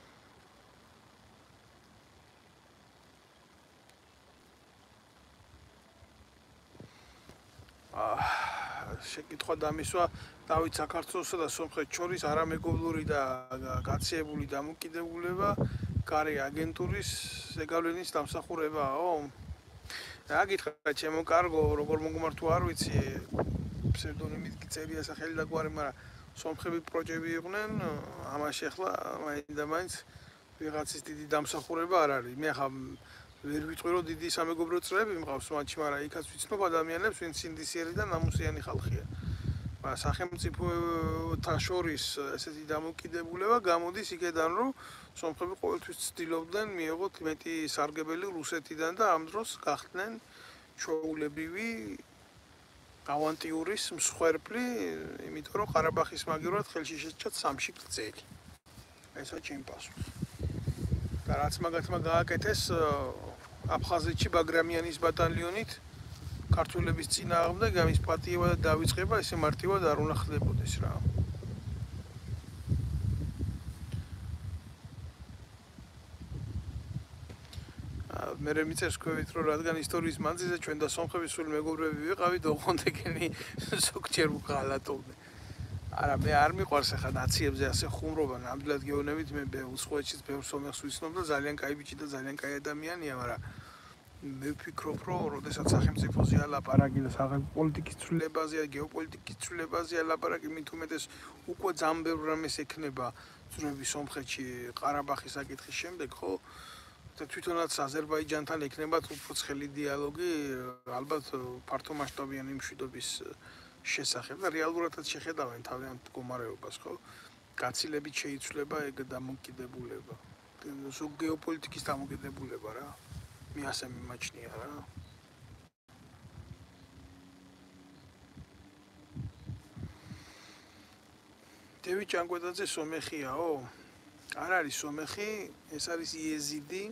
შეკითხვა დამისვა დავით საქართველოსა და სომხეთს შორის არამეგობრული და გაციებული დამოკიდებულება კარი აგენტურის ზეგავლენის დამსახურებაო? რა გითხრა ჩემო კარგო, როგორ მოგმართო არ ვიცი, ფსევდონიმით წერია სახელი და გვარი, მაგრამ სომხები პროჭები იყვნენ, ამაში ახლა მაინდა მაინც ვიღაცის დიდი დამსახურება არ არის. მე ახლა ვერ ვიტყვი რომ დიდი სამეგობრო წრეები მყავს მათში, მაგრამ იქაც ვიცნობ ადამიანებს, ვინც სინდისიერი და ნამუსიანი ხალხია. მაგრამ სახელმწიფოთა შორის ესეთი დამოკიდებულება გამოდის იქედან, რომ სომხები ყოველთვის ცდილობდნენ მიიღოთ მეტი სარგებელი რუსეთიდან და ამ დროს გახდნენ ჩვეულებრივი ავანტიურის მსხვერპლი, იმიტომ რომ ყარაბაღის მაგივრად ხელში შეჭრათ სამში გრძელი. ესა ჩემი პასუხი. და რაც მაგათმა გააკეთეს აფხაზეთში ბაგრამიანის ბატალიონით ქართველების წინააღმდეგ ამის პატიება და დავიწყება, ესე მარტივად არ უნდა ხდებოდეს რა. მე მეწერს ქვევით რომ რადგან ისტორიის მანძილზე ჩვენ და სომხების სულ მეგობრები ვიყავით, ოღონდ ეგენი ზოგჯერ უღალატოვდნენ. არა, მე არ მიყვარს ახლა ნაციებზე ასე ხუმრობა, ნამდვილად გეუბნებით, მე უცხოეთშიც ბევრ სომეხს ვიცნობ და ძალიან კაი ბიჭი და ძალიან კაი ადამიანია, მაგრამ მე ვფიქრობ, რომ როდესაც სახელმწიფოზეა ლაპარაკი და სახელმწიფო პოლიტიკის ცვლილებაზეა, გეოპოლიტიკის ცვლილებაზეა ლაპარაკი, მით უმეტეს უკვე ძალიან ბევრ რამეს ექნება ძრები სომხეთში ყარაბაღის საკითხის შემდეგ, ხო? და თვითონაც აზერბაიჯანთან ექნებათ უფრო ცხელი დიალოგი, ალბათ ფართომასშტაბიანი მშვიდობის შესახებ და რეალურადაც შეხედავენ თავიანთ მდგომარეობას, ხო? გაცილებით შეიცვლება ეგ დამოკიდებულება. ზოგ გეოპოლიტიკის დამოკიდებულება რა. მე ასე მიმაჩნია რა. დევიდ ჭანკვედაძე სომეხიაო? არ არის სომეხი, ეს არის იეზიდი.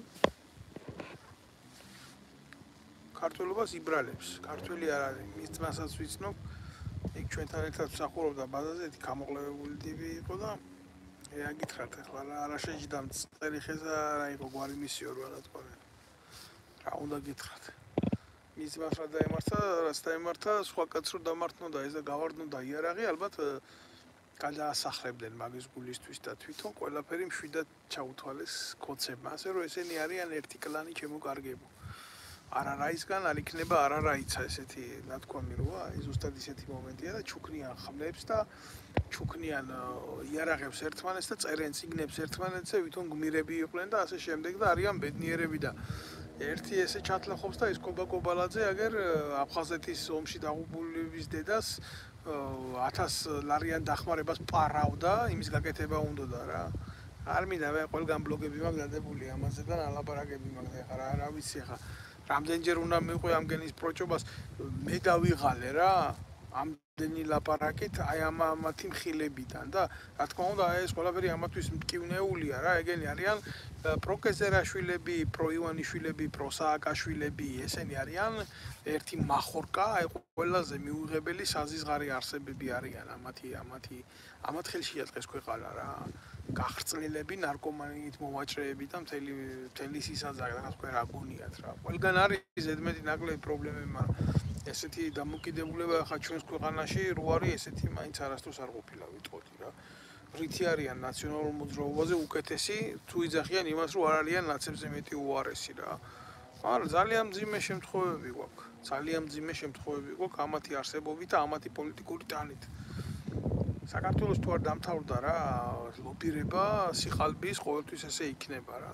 ქართველობას იბრალებს. ქართველი არ არის, მის ძმასაც ვიცნობ. იქ ჩვენთან ერთად მსახურობდა ბაზაზე, გამოყლევებული ტიპი იყო და რა გითხრათ ახლა რა შეჯდა მწერი ხეზა რა იყო გვარი მისიო რა თქმა უნდა. რა უნდა გითხრათ. მის ძმას რა დაემართა, რაც დაემართა, სხვა კაცს რო დამართნოდა ეს და გავარდნოდა იარაღი, ალბათ გადაასახლებდნენ მაგის გულისთვის და თვითონ ყველაფერი მშვიდად ჩაუთვალეს კოცებმა, ასე რომ ესენი არიან ერთი კლანი შემოკარგებო. არა რაისგან არ იქნება არა რაიცა ესეთი ნათქვამი როა, ეს ზუსტად ისეთი მომენტია და ჩუქნიან ხმლებს და ჩუქნიან იარაღებს ერთმანეთს და წერენ წიგნებს ერთმანეთზე, ვითომ გმირები იყვნენ და ასე შემდეგ და არიან ბედნიერები და ერთი ესე ჩათლახობს და ის კობა კობალაძე აგერ აფხაზეთის ომში დაღუპულების დედას ათას ლარიან დახმარებას პარავდა, იმის გაკეთება უნდოდა რა. არ მინდა მე ყველგან ბლოგები მაქვს დადებული ამაზე და ალაპარაკები მაქვს ახლა რა რა ვიცი ახლა რამდენჯერ უნდა მიყვე ამგენის პროჭობას მე დავიღალე რა ამდენი ლაპარაკით აი ამ ამათი მხილებიდან და რა თქმა უნდა ეს ყველაფერი ამათვის მტკივნეულია რა ეგენი არიან პროკეზერაშვილები, პროივანიშვილები, პროსააკაშვილები ესენი არიან ერთი მახორკა აი ყველაზე მიუღებელი საზიზღარი არსებები არიან ამათი ამათი ამათ ხელში იატყეს ქვეყანა რა გახრწნილები ნარკომანიით მოვაჭრეები და მთელი მთელი სისაძაკი რაღაც თქვენ რა გონიათ რა ყველგან არის ზედმეტი ნაკლები პრობლემები მაგრამ ესეთი დამოკიდებულება ხა ჩვენს ქვეყანაში რო არის ესეთი მაინც არასდროს არ ყოფილა ვიტყოდი რა რითი არიან ნაციონალურ მოძრაობაზე უკეთესი თუ იძახიან იმას რომ არ არიან ნაცებზე მეტი უარესი რა მაგრამ ძალიან მძიმე შემთხვევები გვაქვს ძალიან მძიმე შემთხვევები გვაქვს ამათი არსებობით და ამათი პოლიტიკური ტანით საქართველოს თუ არ დამთავრდა რა ლობირება სიხალბის ყოველთვის ესე იქნება რა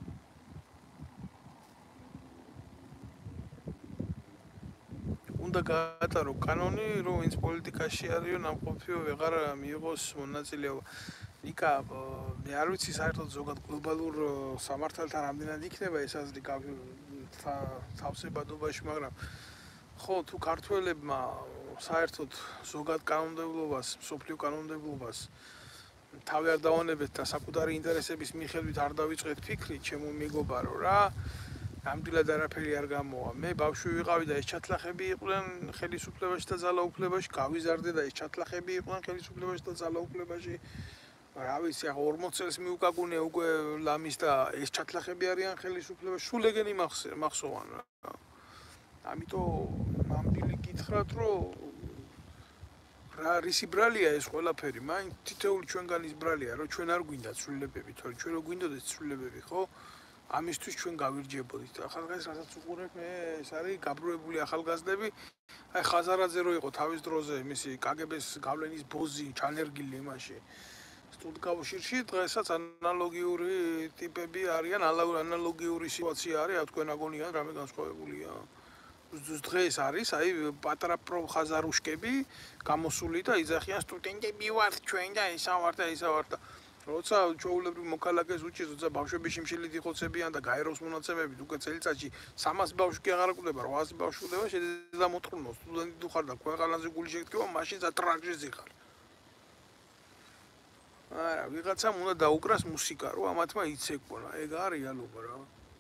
უნდა გაატარო კანონი რომ ვინც პოლიტიკაში არისო ნამყოფიო ვეღარ მიიღოს მონაწილეობა ნიკა მე არ ვიცი საერთოდ ზოგად გლობალურ სამართალთან რამდენად იქნება ეს აზრი თავსებადობაში მაგრამ ხო თუ ქართველებმა საერთოდ ზოგად კანონმდებლობას, სოფლიო კანონმდებლობას თავი არ დავანებეთ და საკუთარი ინტერესების მიხედვით არ დავიწყეთ ფიქრი, ჩემო მეგობარო რა. ნამდვილად არაფერი არ გამოვა. მე ბავშვი ვიყავი და ეს ჩათლახები იყვნენ ხელისუფლებაში და ძალაუფლებაში, გავიზარდე და ეს ჩათლახები იყვნენ ხელისუფლებაში და ძალაუფლებაში. რა ვიცი, ახლა ორმოც წელს მიუკაგუნე უკვე ლამის და ეს ჩათლახები არიან ხელისუფლებაში, სულ ეგენი მახსოვან რა. ამიტომ ნამდვილი გითხრათ რომ რა რისი ბრალია ეს ყველაფერი მაინც თითოეული ჩვენგანის ბრალია რომ ჩვენ არ გვინდა ცვლილებები თორე ჩვენ რო გვინდოდეს ცვლილებები ხო ამისთვის ჩვენ გავირჯებოდით ახლა დღეს რასაც უყურებ მე ეს არის გაბრუებული ახალგაზრდები აი ხაზარაძე რო იყო თავის დროზე მისი კაგების გავლენის ბოზი ჩანერგილი იმაში სტუდკავშირში დღესაც ანალოგიური ტიპები არიან ანალოგიური სიტუაცია არის რა თქვენ აგონიან რამე განსხვავებულია დღეს არის აი პატარა პროხაზარუშკები გამოსული და იძახიან სტუდენტები ვართ ჩვენ და ისა ვართ და ისა ვართ და როცა ჩვეულებრივ მოქალაქეს უჭირს როცა ბავშვები შიმშილით იხოცებიან და გაეროს მონაცემებით უკვე წელიწადში სამას ბავშვი კი აღარ ყვდება რვაასი ბავშვი ყვდება შეიძლება მოთხრნო სტუდენტი თუ ხარ და ქვეყანაზე გული შეგდგება მაშინ სატრაგედიაზე ხარ არა ვიღაცამ უნდა დაუკრას მუსიკა რომ ამათმა იცეკვნა ეგ არის რეალობა რა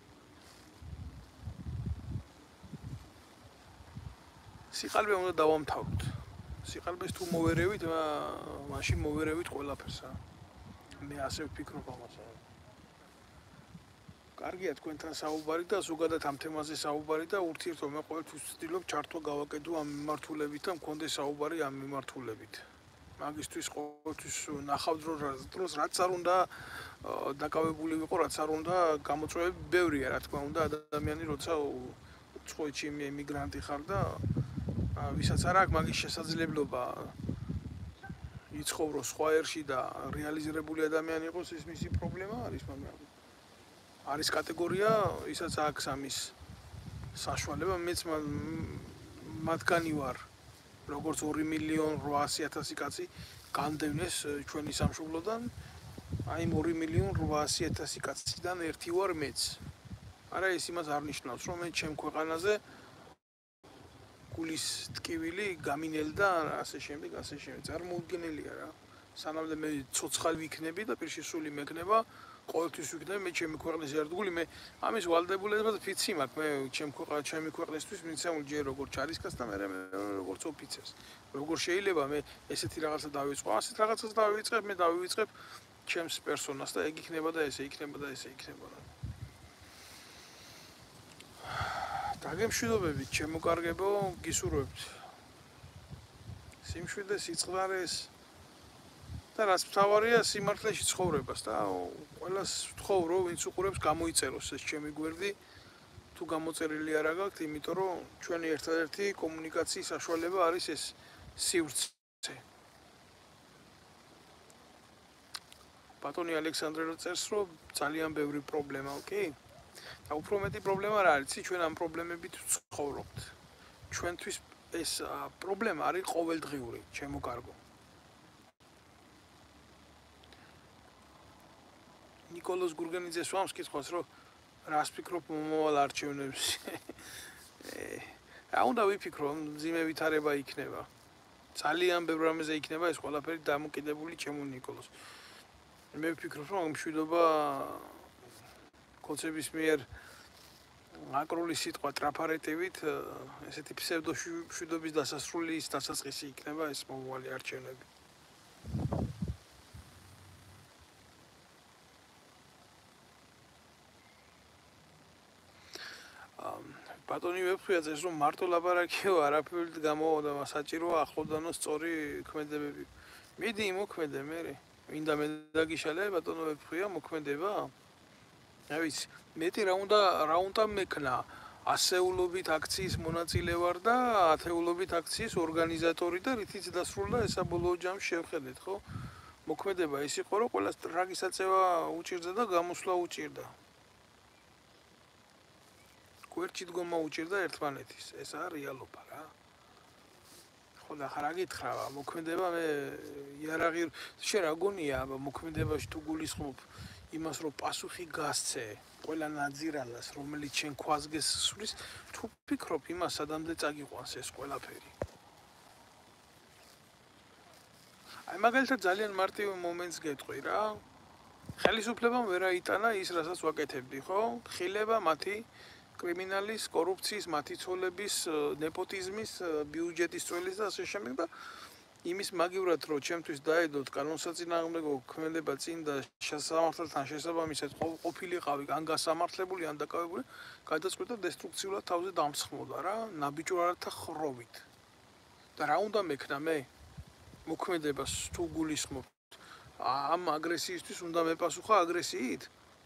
სიყალბე უნდა დავამთავროთ. სიყალბეს თუ მოვერევით, მაშინ მოვერევით ყველაფერს. მე ასე ვფიქრობ ამაზე. კარგია თქვენთან საუბარი და ზოგადად ამ თემაზე საუბარი და ურთიერთობა მე ყოველთვის ვცდილობ ჩართვა გავაკეთო ამ მიმართულებით და მქონდეს საუბარი ამ მიმართულებით. Მაგისთვის ყოველთვის ნახავთ რომ დროს რაც არ უნდა დაკავებული ვიყო, რაც არ უნდა გამოწვევები ბევრია, რა თქმა უნდა, ადამიანი როცა უცხოეთში ემიგრანტი ხარ და ვისაც არ აქვს მაგის შესაძლებლობა იცხოვრო სხვა ერში და რეალიზირებული ადამიანი იყოს, ეს მისი პრობლემა არის, მაგრამ არის კატეგორია, ისაც აქვს ამის საშუალება, მეც მათგანი ვარ, როგორც ორი მილიონი რვაასი ათასი კაცი განდევნეს ჩვენი სამშობლოდან, აი იმ ორი მილიონი რვაასი ათასი კაციდან ერთი ვარ მეც. არა ეს იმას არ ნიშნავს, რომ მე ჩემ ქვეყანაზე გულის ტკივილი გამინელი და ასე შემდეგ, ასე შემდეგ. წარმოუდგენელია რა. სანამ მე ცოცხალი ვიქნები და პირში სული მეკნება, ყოველთვის ვიქნები მე ჩემი ქვეყნის ერთგული, მე ამის ვალდებულებას ვიცი მაქვს, მე ჩემი ქვეყნა, ჩემი ქვეყნისთვის მიცემული ჯერ როგორც ჩარისკაც და მე როგორც ოფიცერს. როგორ შეიძლება მე ესეთი რაღაცა დავიწყო, ასეთ რაღაცას დავიწყებ, მე დავიწყებ ჩემს პერსონას და ეგ იქნება და ესე იქნება და ესე იქნება. დაგემშვიდობებით, ჩემო-კარგებო, გისურვებთ. სიმშვიდე, სიწყდარეს და რაც მთავარია სიმართლეში ცხოვრებას და ყველას ვთხოვ რომ ვინც უყურებს გამოიწეროს ეს ჩემი გვერდი თუ გამოწერილი არ აქვს, იმიტომ რომ ჩვენი ერთადერთი კომუნიკაციის საშუალება არის ეს სივრცე. ბატონი ალექსანდრე რო წერს რომ ძალიან ბევრი პრობლემა, ოკეი? და უფრო მეტი პრობლემა რა არის? ჩვენ ამ პრობლემებით ვცხოვრობთ. ჩვენთვის ეს პრობლემა არის ყოველდღიური, ჩემო კარგო. ნიკოლოზ გურგენიძეს ვამს კითხავს, რომ რას ფიქრობ მომავალ არჩევნებში? რა უნდა ვიფიქრო, მძიმე ვითარება იქნება. ძალიან ბევრ რამეზე იქნება ეს ყველაფერი დამოკიდებული ჩემო ნიკოლოზ. მე ვფიქრობ, რომ მშვიდობა კონცეფციის მიერ აკრული სიტყვა ტრაფარეტივით, ესეთი ფსევდოშვიდობის დასასრულის დასაწყისი იქნება ეს მომავალი არჩევნები. ბატონი ვეფხვია წერს რომ მარტო ლაპარაკიო არაფერით გამოვიდა საჭიროა ახლოდანო სწორი ქმედებები. მიდი მოქმედე მე. მინდა მე დაგიშალე ბატონო ვეფხვია მოქმედება. რა ვიცი, მეტი რა უნდა რა უნდა მექნა. ასეულობით აქციის მონაწილე ვარ და ათეულობით აქციის ორგანიზატორი და რითიც დასრულდა ესა ბოლო ჯამში შევხედეთ, ხო? მოქმედება ის იყო რომ ყველა სტრაგისაწევა უჭირდა და გამოსვლა უჭირდა. გვერდში დგომა უჭირდა ერთმანეთის, ეს არის რეალობა რა. ხო და ხარ აგითხრა, მოქმედება მე იარაღი შენ რა გონია, მოქმედებაში თუ გულისხმობ იმას რომ პასუხი გასცე ყველა ნაძირალას, რომელიც შენ ქვას გესსulis, თუ ფიქრობ იმას სადამდე წაგიყვანს ეს ყველაფერი. აი მაგალითად ძალიან მარტივ მომენტს გეტყვი რა. ხელისუფლებამ ვერ აიტანა ის, რასაც ვაკეთებდი, ხო? ხილება მათი კრიმინალის, კორუფციის, მათი ცოლების, ნეპოტიზმის, ბიუჯეტის წველის და ასე შემდეგ და იმის მაგივრად რომ ჩემთვის დაედოთ კანონსაწინააღმდეგო ქმედება წინ და სასამართლოთან შესაბამისად ყოფილიყავი ან გასამართლებული ან დაკავებული, გადაწყვეტა დესტრუქციულად თავზე დამსხმოდა რა, ნაბიჯვართა ხროვით. და რა უნდა მექნა მე? მოქმედებას თუ გულისხმობ ამ აგრესიისთვის უნდა მეპასუხა აგრესიით?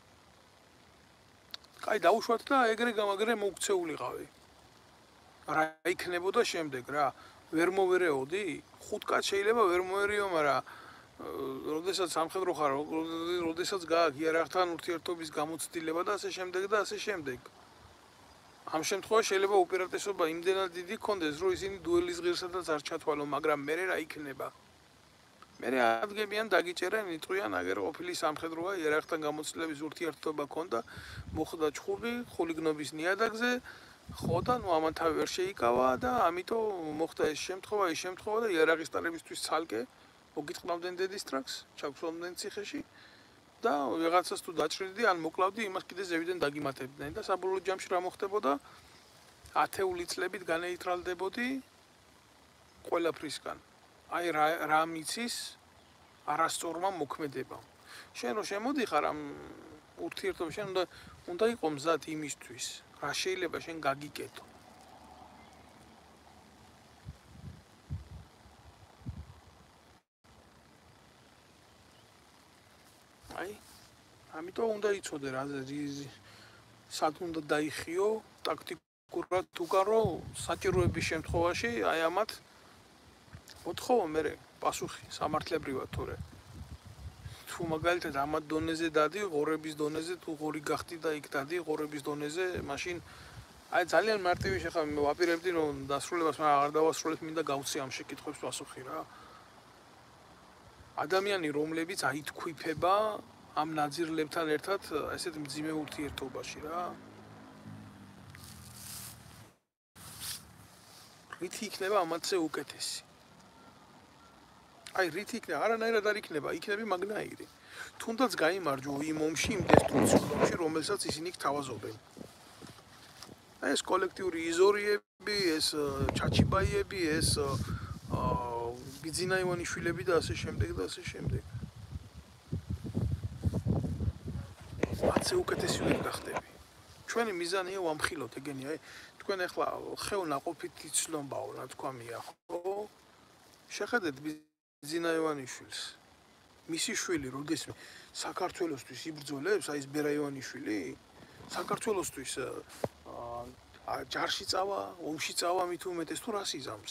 კაი დაუშვათ და ეგრე გამაგრე მოუქცეულიყავი. რა იქნებოდა შემდეგ რა? ვერ მოვერეოდი? ხუთ კაც შეიძლება ვერ მოერეო, მაგრამ როდესაც სამხედრო ხარ, როდესაც გააქვს იარაღთან ურთიერთობის გამოცდილება და ასე შემდეგ და ასე შემდეგ. ამ შემთხვევაში შეიძლება უპირატესობა იმდენად დიდი ქონდეს, რომ ისინი დუელის ღირსადაც არ ჩათვალონ, მაგრამ მე რა იქნება? მე ადგებიან დაგიჭერენ, იტყვიან, აგერ ყოფილი სამხედროა, იარაღთან გამოცდილების ურთიერთობა ქონდა, მოხდა ჩხუბი, ხულიგნობის ნიადაგზე, ხო და ნუ ამან თავი ვერ შეიკავა და ამიტომ მოხდა ეს შემთხვევა, ის შემთხვევა და იარაღის ტარებისთვის ცალკე მოგიტყნავდნენ დედის ტრაქს, ჩაგსვამდნენ ციხეში და ვიღაცას თუ დაჭრიდი ან მოკლავდი, იმას კიდე ზევიდან დაგიმატებდნენ და საბოლოო ჯამში რა მოხდებოდა? ათეული წლებით განეიტრალდებოდი ყველაფრისგან. აი რა მიცის არასწორმა მოქმედებამ. შენ რო შემოდიხარ ამ ურთიერთობებში, შენ უნდა უნდა იყო მზად იმისთვის, რა შეიძლება შენ გაგიკეთო. აი, ამიტომ უნდა იცოდე რა სად უნდა დაიხიო, ტაქტიკურად თუ გარო, საჭიროების შემთხვევაში აი ამათ მოთხოვა მე პასუხი სამართლებრივად თორე. თუ მაგალითად ამათ დონეზე დადი, ღორების დონეზე თუ ღორი გახდი და იქ დადი ღორების დონეზე, მაშინ აი ძალიან მარტივი შეხა მე ვაპირებდი რომ დასრულებას მაგრამ აღარ დავასრულებ, მინდა გავცი ამ შეკითხვებს პასუხი რა. ადამიანი რომლებიც აითქვიფება ამ ნაძირლებთან ერთად ესეთ მძიმე ურთიერთობაში რა. რითი იქნება ამათზე უკეთესი? აი რითი იქნება? არანაირად არ იქნება, იქნები მაგნაირი. თუნდაც გაიმარჯვო იმ ომში, იმ დესტრუქციულ ომში, რომელსაც ისინი გთავაზობენ. აი ეს კოლექტიური იზორიები, ეს ჩაჩიბაიები, ეს ბიძინა ივანიშვილები და ასე შემდეგ და ასე შემდეგ. მათზე უკეთესი ვერ გახდები. ჩვენი მიზანია ვამხილოთ ეგენი, აი თქვენ ახლა ხელნაყოფით იცნობაო, რა თქვა მია, ხო? შეხედეთ ბიძინა ივანიშვილს. მისი შვილი როდეს საქართველოსთვის იბრძოლებს, აი ეს ბერა ივანიშვილი, საქართველოსთვის ჯარში წავა, ომში წავა მით უმეტეს თუ რას იზამს.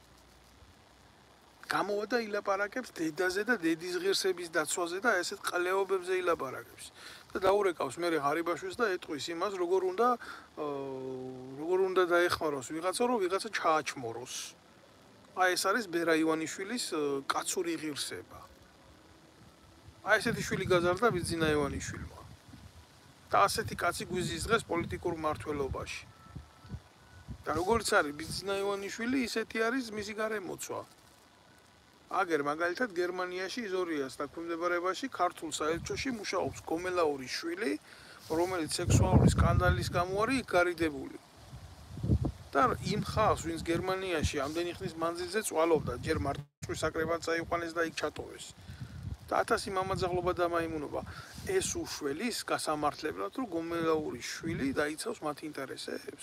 გამოვა და ილაპარაკებს დედაზე და დედის ღირსების დაცვაზე და ესეთ ყლეობებზე ილაპარაკებს. და დაურეკავს მე ღარიბაშვილს და ეტყვის იმას, როგორ უნდა როგორ უნდა დაეხმაროს ვიღაცა, რომ ვიღაცა ჩააჩმოროს. აი ეს არის ბერა ივანიშვილის კაცური ღირსება. აი ესეთი შვილი გაზარდა ბიძინა ივანიშვილმა. და ასეთი კაცი გვიზის დღეს პოლიტიკურ მმართველობაში. და როგორც არის ბიძინა ივანიშვილი, ისეთი არის მისი გარემოცვა. აგერ მაგალითად გერმანიაში იზორიას დაქვემდებარებაში ქართულ საელჩოში მუშაობს გომელაურის შვილი, რომელიც სექსუალური სკანდალის გამო არის გარიდებული. და იმ ხალხს, ვინც გერმანიაში ამდენი ხნის მანძილზე წვალობდა, ჯერ მართვის საკრებად წაიყვანეს და იქ ჩატოვეს. და ათასი მამაძაღლობა დამაიმუნობა. ეს უშველის გასამართლებლად, რომ გომელაურის შვილი დაიცავს მათ ინტერესებს.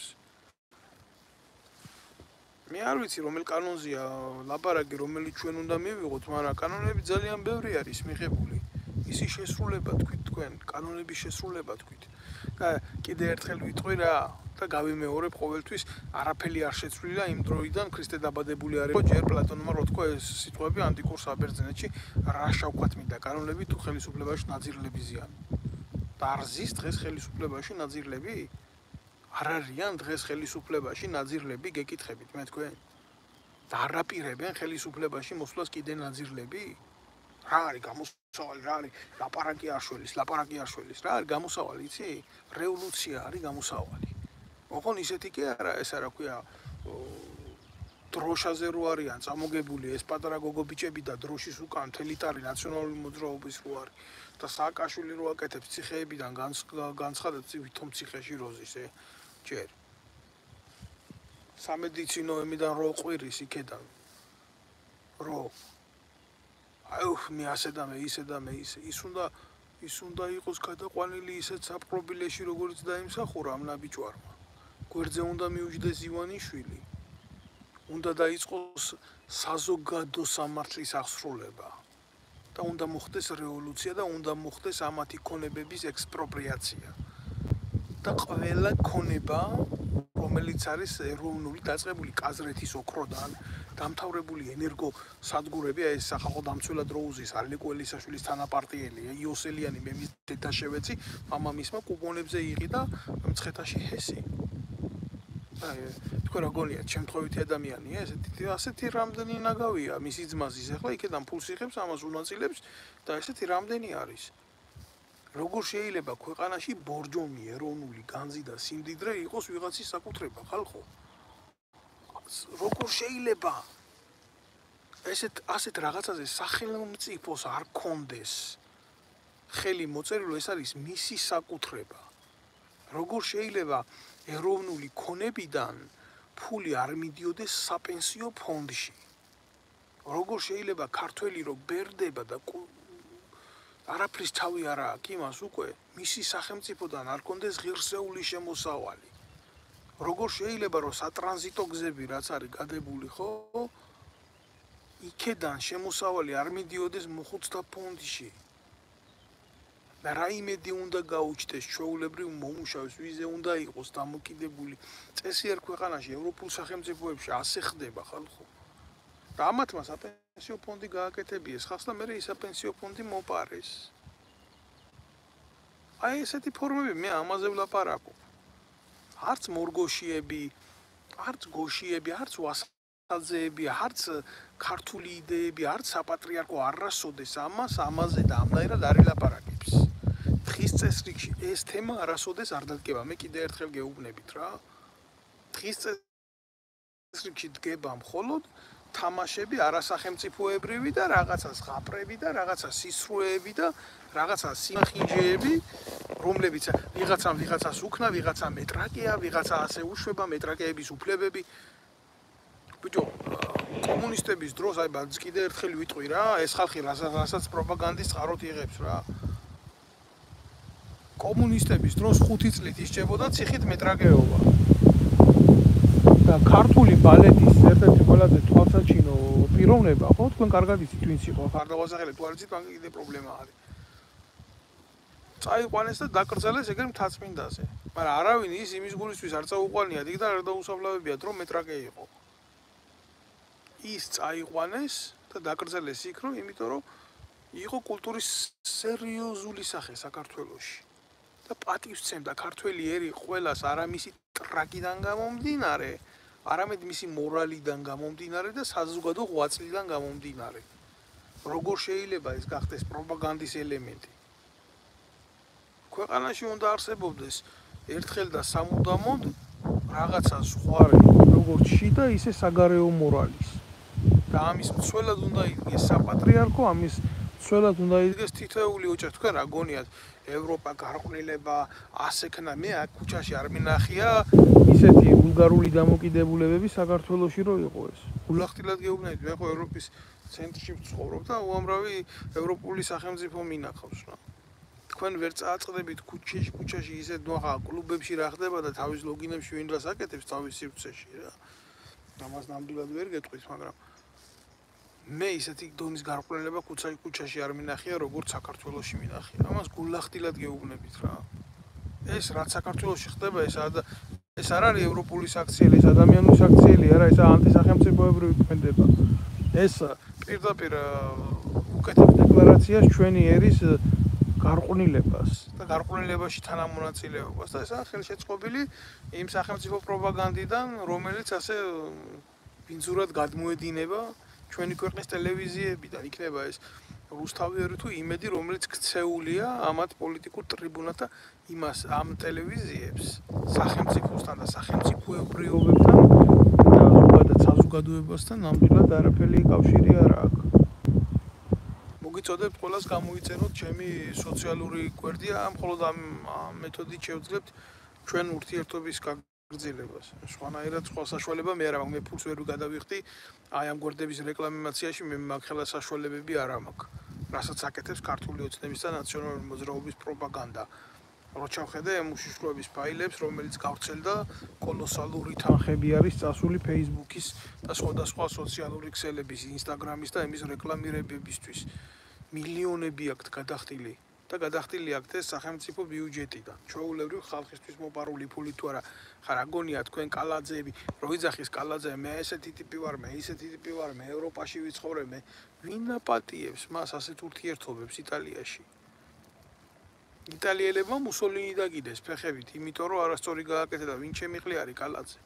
მე არ ვიცი რომელ კანონზეა ლაპარაკი, რომელიც ჩვენ უნდა მივიღოთ, მაგრამ კანონები ძალიან ბევრი არის მიღებული. ისი შესრულება თქვით თქვენ, კანონების შესრულება თქვით. და კიდე ერთხელ ვიტყვი რა და გავიმეორებ ყოველთვის, არაფერი არ შეცვლილა იმ დროიდან ქრისტე დაბადებული არის. ჯერ პლატონმა რო თქვა ეს სიტყვები ანტიკურ საბერძნეთში, რა შავქვათ მინდა კანონები თუ ხელისუფლებაში ნაძირლები ზიანი. და არ ზის დღეს ხელისუფლებაში ნაძირლები? არ არიან დღეს ხელისუფლებაში ნაძირლები, გეკითხებით მე თქვენ? და არ აპირებენ ხელისუფლებაში მოსვლას კიდე ნაძირლები? რა არის გამოსავალი, რა არის ლაპარაკი არ შველის, ლაპარაკი არ შველის, რა არის გამოსავალი, იცი? რევოლუცია არის გამოსავალი. ოღონ ისეთი კი არა, ეს არა ქვია დროშაზე რო არიან წამოგებული ეს პატარა გოგობიჭები და დროშის უკან თელიტარი ნაციონალური მოძრაობის რო არის და სააკაშვილი რო აკეთებს ციხეებიდან განცხადებს ვითომ ციხეში როზის ე ჯერ სამედიცინო ემიდან რო ყვირის იქედან რო აუ მე ასე და მე ისე და მე ისე ის უნდა ის უნდა იყოს გადაყვანილი ისეთ საპყრობილეში როგორც დაიმსახურა ამ ნაბიჯვარმა გვერდზე უნდა მიუჯდეს ივანიშვილი უნდა დაიწყოს საზოგადო სამართლის აღსრულება და უნდა მოხდეს რევოლუცია და უნდა მოხდეს ამათი ქონებების ექსპროპრიაცია და ყველა ქონება რომელიც არის ეროვნული დაწყებული კაზრეთის ოქროდან დამთავრებული ენერგო სადგურები აი ეს სახალხო დამცველად როუზის ალეკო ელისაშვილის თანაპარტიელი იოსელიანი მემის დედაშევეცი მამამისმა კუპონებზე იყიდა მცხეთაში ჰესი აი თქვენ რა გონიათ შემთხვევითი ადამიანია ესეთი ასეთი რამდენი ნაგავია მისი ძმაზის ახლა იქიდან ფულს იღებს ამას უნაწილებს და ესეთი რამდენი არის როგორ შეიძლება ქვეყანაში ბორჯომი ეროვნული განძი და სიმდიდრე იყოს ვიღაცის საკუთრება ხალხო როგორ შეიძლება ესეთ ასეთ რაღაცაზე სახელმწიფოს არ კონდეს ხელი მოწერილო ეს არის მისი საკუთრება როგორ შეიძლება ეროვნული ქონებიდან ფული არ მიდიოდეს საპენსიო ფონდში როგორ შეიძლება ქართველი რო ბერდება და არაფრის თავი არა აქვს იმას უკვე მისი სახელმწიფოდან არ კონდეს ღირსეული შემოსავალი. როგორ შეიძლება რომ სატრანზიტო გზები რაც არის გადებული ხო იქედან შემოსავალი არ მიდიოდეს მოხუცთა ფონდში. და რა იმედი უნდა გაუჩნდეს ჩვეულებრივ მომუშავეს ვიზე უნდა იყოს დამოკიდებული წესი ერთ ქვეყანაში ევროპულ სახელმწიფოებში ასე ხდება ხალხო. და ამათმა საპენსიო ფონდი გააკეთებიეს ხალხს და მერე ის საპენსიო ფონდი მოპარეს. აი ესეთი ფორმები მე ამაზე ვლაპარაკობ. არც მორგოშიები, არც გოშიები, არც ვასალძეები, არც ქართული იდეები, არც საპატრიარქო არასოდეს ამას ამაზე და ამდაერად არ ილაპარაკებს. დღის წესრიგში ეს თემა არასოდეს არ დადგება. მე კიდე ერთხელ გეუბნებით რა. დღის წესრიგში დგება მხოლოდ თამაშები არასახელმწიფოებრივი და რაღაცა ზღაპრები და რაღაცა სისრუეები და რაღაცა სიმახინჯეები, რომლებიც ვიღაცამ ვიღაცას უქნა, ვიღაცა მეტრაკეა, ვიღაცა ასე უშვება მეტრაკეების უფლებები. ბიჭო, კომუნისტების დროს აი ბაც კიდე ერთხელ ვიტყვი რა, ეს ხალხი რასაც პროპაგანდის წყაროთ იღებს რა. კომუნისტების დროს ხუთი წლით ისჭებოდა ციხით მეტრაკეობა. და ქართული ბალეტის ერთ-ერთი ყველაზე თვალსაჩინო პიროვნება, ხო, თქვენ კარგად იცით ვინც იყო ხარდაღვასახელი, თუ არ იცით, მაგ კიდე პრობლემა არის. წაიყვანეს და დაკრძალეს ეგრე მთაწმინდაზე. მაგრამ არავინ ის იმის გულისთვის არ წაუყვანია, იქიდან არ დაუსაბლავებიათ, რომ მეტრაკე იყო. ის წაიყვანეს და დაკრძალეს იქ, რომ იმიტომ რომ იყო კულტურის სერიოზული სახე საქართველოში. და პატივსცემდა ქართველი ერი ყველას არა მისი ტრაგიდან გამომდინარე, არამედ მისი მორალიდან გამომდინარე და საზოგადო ღვაწლიდან გამომდინარე. როგორ შეიძლება ეს გახდეს პროპაგანდის ელემენტი? ქვეყანაში უნდა არსებობდეს ერთხელ და სამუდამოდ რაღაცა ზღვარი, როგორც შიდა, ისე საგარეო მორალის. და ამის მცველად უნდა იდგეს საპატრიარქო, ამის მცველად უნდა იდგეს თითოეული ოჯახი. თქვენ რა გონიათ, ევროპა გარყვნილება, ასექნა, მე აქ ქუჩაში არ მინახია ისეთი ბულგარული დამოკიდებულებები საქართველოში რო იყო ეს. გულახდილად გეუბნებით, მე ხო ევროპის ცენტრში ვცხოვრობ და უამრავი ევროპული სახელმწიფო მინახავს რა. თქვენ ვერ წააწყდებით ქუჩაში, ქუჩაში ისეთ ნახა კლუბებში რა ხდება და თავის ლოგინებში ვინ რას აკეთებს თავის სივრცეში რა. ამას ნამდვილად ვერ გეტყვით, მაგრამ მე ისეთი დონის გარყვნილება ქუჩაში, ქუჩაში არ მინახია, როგორც საქართველოში მინახია. ამას გულახდილად გეუბნებით რა. ეს რაც საქართველოში ხდება, ეს ეს არ არის ევროპული საქციელი, ეს ადამიანური საქციელი არა, ეს ანტისახელმწიფოებრივი ქმედება. ეს პირდაპირ უკეთებს დეკლარაციას ჩვენი ერის გარყვნილებას და გარყვნილებაში თანამონაწილეობას და ესაა ხელშეწყობილი იმ სახელმწიფო პროპაგანდიდან, რომელიც ასე ბინძურად გადმოედინება ჩვენი ქვეყნის ტელევიზიებიდან. იქნება ეს რუსთავი თუ იმედი, რომელიც ქცეულია ამათ პოლიტიკურ ტრიბუნად და იმას ამ ტელევიზიებს სახელმწიფოსთან და სახელმწიფოებრიობებთან და ზოგადად საზოგადოებასთან ნამდვილად არაფერი კავშირი არ აქვს. მოგიწოდებთ ყველას გამოიწეროთ ჩემი სოციალური გვერდია, მხოლოდ ამ მეთოდით შევძლებთ ჩვენ ურთიერთობის გაგრძელებას. სხვანაირად სხვა საშუალება მე არ მაქვს, მე ფულს ვერ გადავიხდი აი ამ გვერდების რეკლამაციაში, მე მაგ ხელა საშუალებები არ მაქვს. რასაც აკეთებს ქართული ოცნების და ნაციონალური მოძრაობის პროპაგანდა. რო ჩავხედე ამ უშიშროების ფაილებს, რომელიც გავრცელდა, კოლოსალური თანხები არის წასული Facebook-ის და სხვადასხვა სოციალური ქსელების, Instagram-ის და იმის რეკლამირებებისთვის. მილიონები აქვს გადახდილი და გადახდილი აქვს ეს სახელმწიფო ბიუჯეტიდან. ჩვეულებრივ ხალხისთვის მოპარული ფული თუ არა, ხარ აგონია თქვენ კალაძეები, რო იძახის კალაძე, მე ესეთი ტიპი ვარ, მე ისეთი ტიპი ვარ, მე ევროპაში ვიცხოვრებ, მე ვინ აპატიებს მას ასეთ ურთიერთობებს იტალიაში? იტალიელებმა მუსოლინი დაგიდეს ფეხებით, იმიტომ რომ არასწორი გააკეთა და ვინ შემიყლი არის კალაძე.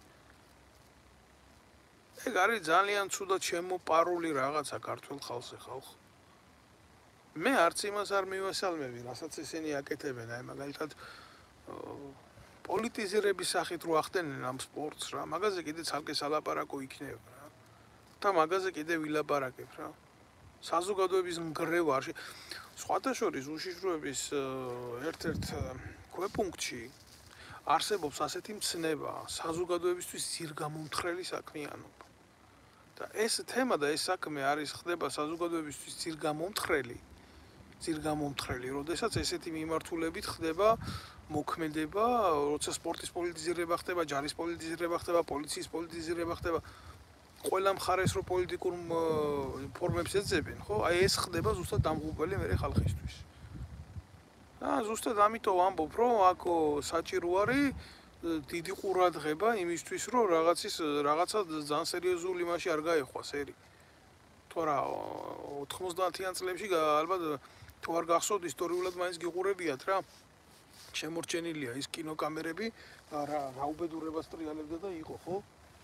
ეგ არის ძალიან ცუდად შემოპარული რაღაცა ქართულ ხალხზე ხალხო. მე არც იმას არ მივესალმები, რასაც ესენი აკეთებენ, აი მაგალითად პოლიტიზირების სახით რო ახდენენ ამ სპორტს რა, მაგაზე კიდე ცალკე სალაპარაკო იქნება რა. და მაგაზე კიდე ვილაპარაკებ რა. საზოგადოების მგრევარში, სხვათა შორის უშიშროების ერთ-ერთ ქვეპუნქტში არსებობს ასეთი მცნება, საზოგადოებისთვის ძირგამომთხრელი საქმიანობა. და ეს თემა და ეს საქმე არის ხდება საზოგადოებისთვის ძირგამომთხრელი. ძირგამომთხრელი, როდესაც ესეთი მიმართულებით ხდება მოქმედება, როცა სპორტის პოლიტიზირება ხდება, ჯარის პოლიტიზირება ხდება, პოლიციის პოლიტიზირება ხდება, ყველა მხარეს რო პოლიტიკურ ფორმებს ეძებენ, ხო? აი ეს ხდება ზუსტად დამღუპველი მერე ხალხისთვის. და ზუსტად ამიტომ ამბობ, რომ აქ საჭირო არის დიდი ყურადღება იმისთვის, რომ რაღაცის რაღაცა ძალიან სერიოზული მასში არ გაეხვას ერი. თორა ოთხმოცდაათიან წლებში ალბათ თუ არ გახსოვთ ისტორიულად მაინც გიყურებიათ რა. შემორჩენილია ის კინოკამერები, რა რა უბედურებას ტრიალებდა და იყო, ხო?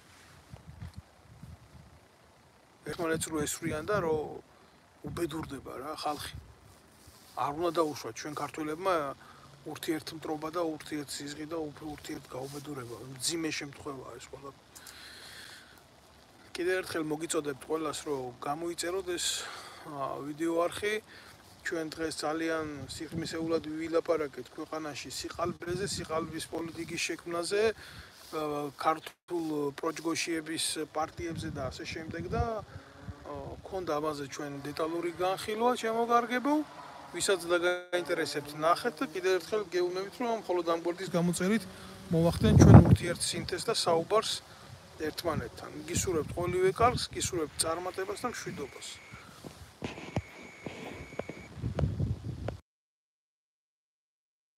ერთმანეთს რო ესვრიან და რო უბედურდება რა ხალხი. არ უნდა დაუშვათ ჩვენ ქართველებმა ურთიერთმტრობა და ურთიერთსიზღი და ურთიერთგაუბედურება, მძიმე შემთხვევაა ეს ყველა. კიდევ ერთხელ მოგიწოდებთ ყველას, რომ გამოიწეროთ ეს ვიდეო არხი. ჩვენ დღეს ძალიან სიღრმისეულად ვილაპარაკეთ ქვეყანაში სიყალბეზე, სიყალბის პოლიტიკის შექმნაზე, ქართულ პროჯგოშიების პარტიებზე და ასე შემდეგ და გქონდა ამაზე ჩვენ დეტალური განხილვა შემოგარგებო. ვისაც დაგაინტერესებთ ნახეთ და კიდევ ერთხელ გეუბნებით, რომ მხოლოდ ამ გვერდის გამოწერით მოვახდენ ჩვენ ურთიერთსინთეზს და საუბარს ერთმანეთთან. გისურვებთ ყოველივე კარგს, გისურვებთ წარმატებას და მშვიდობას.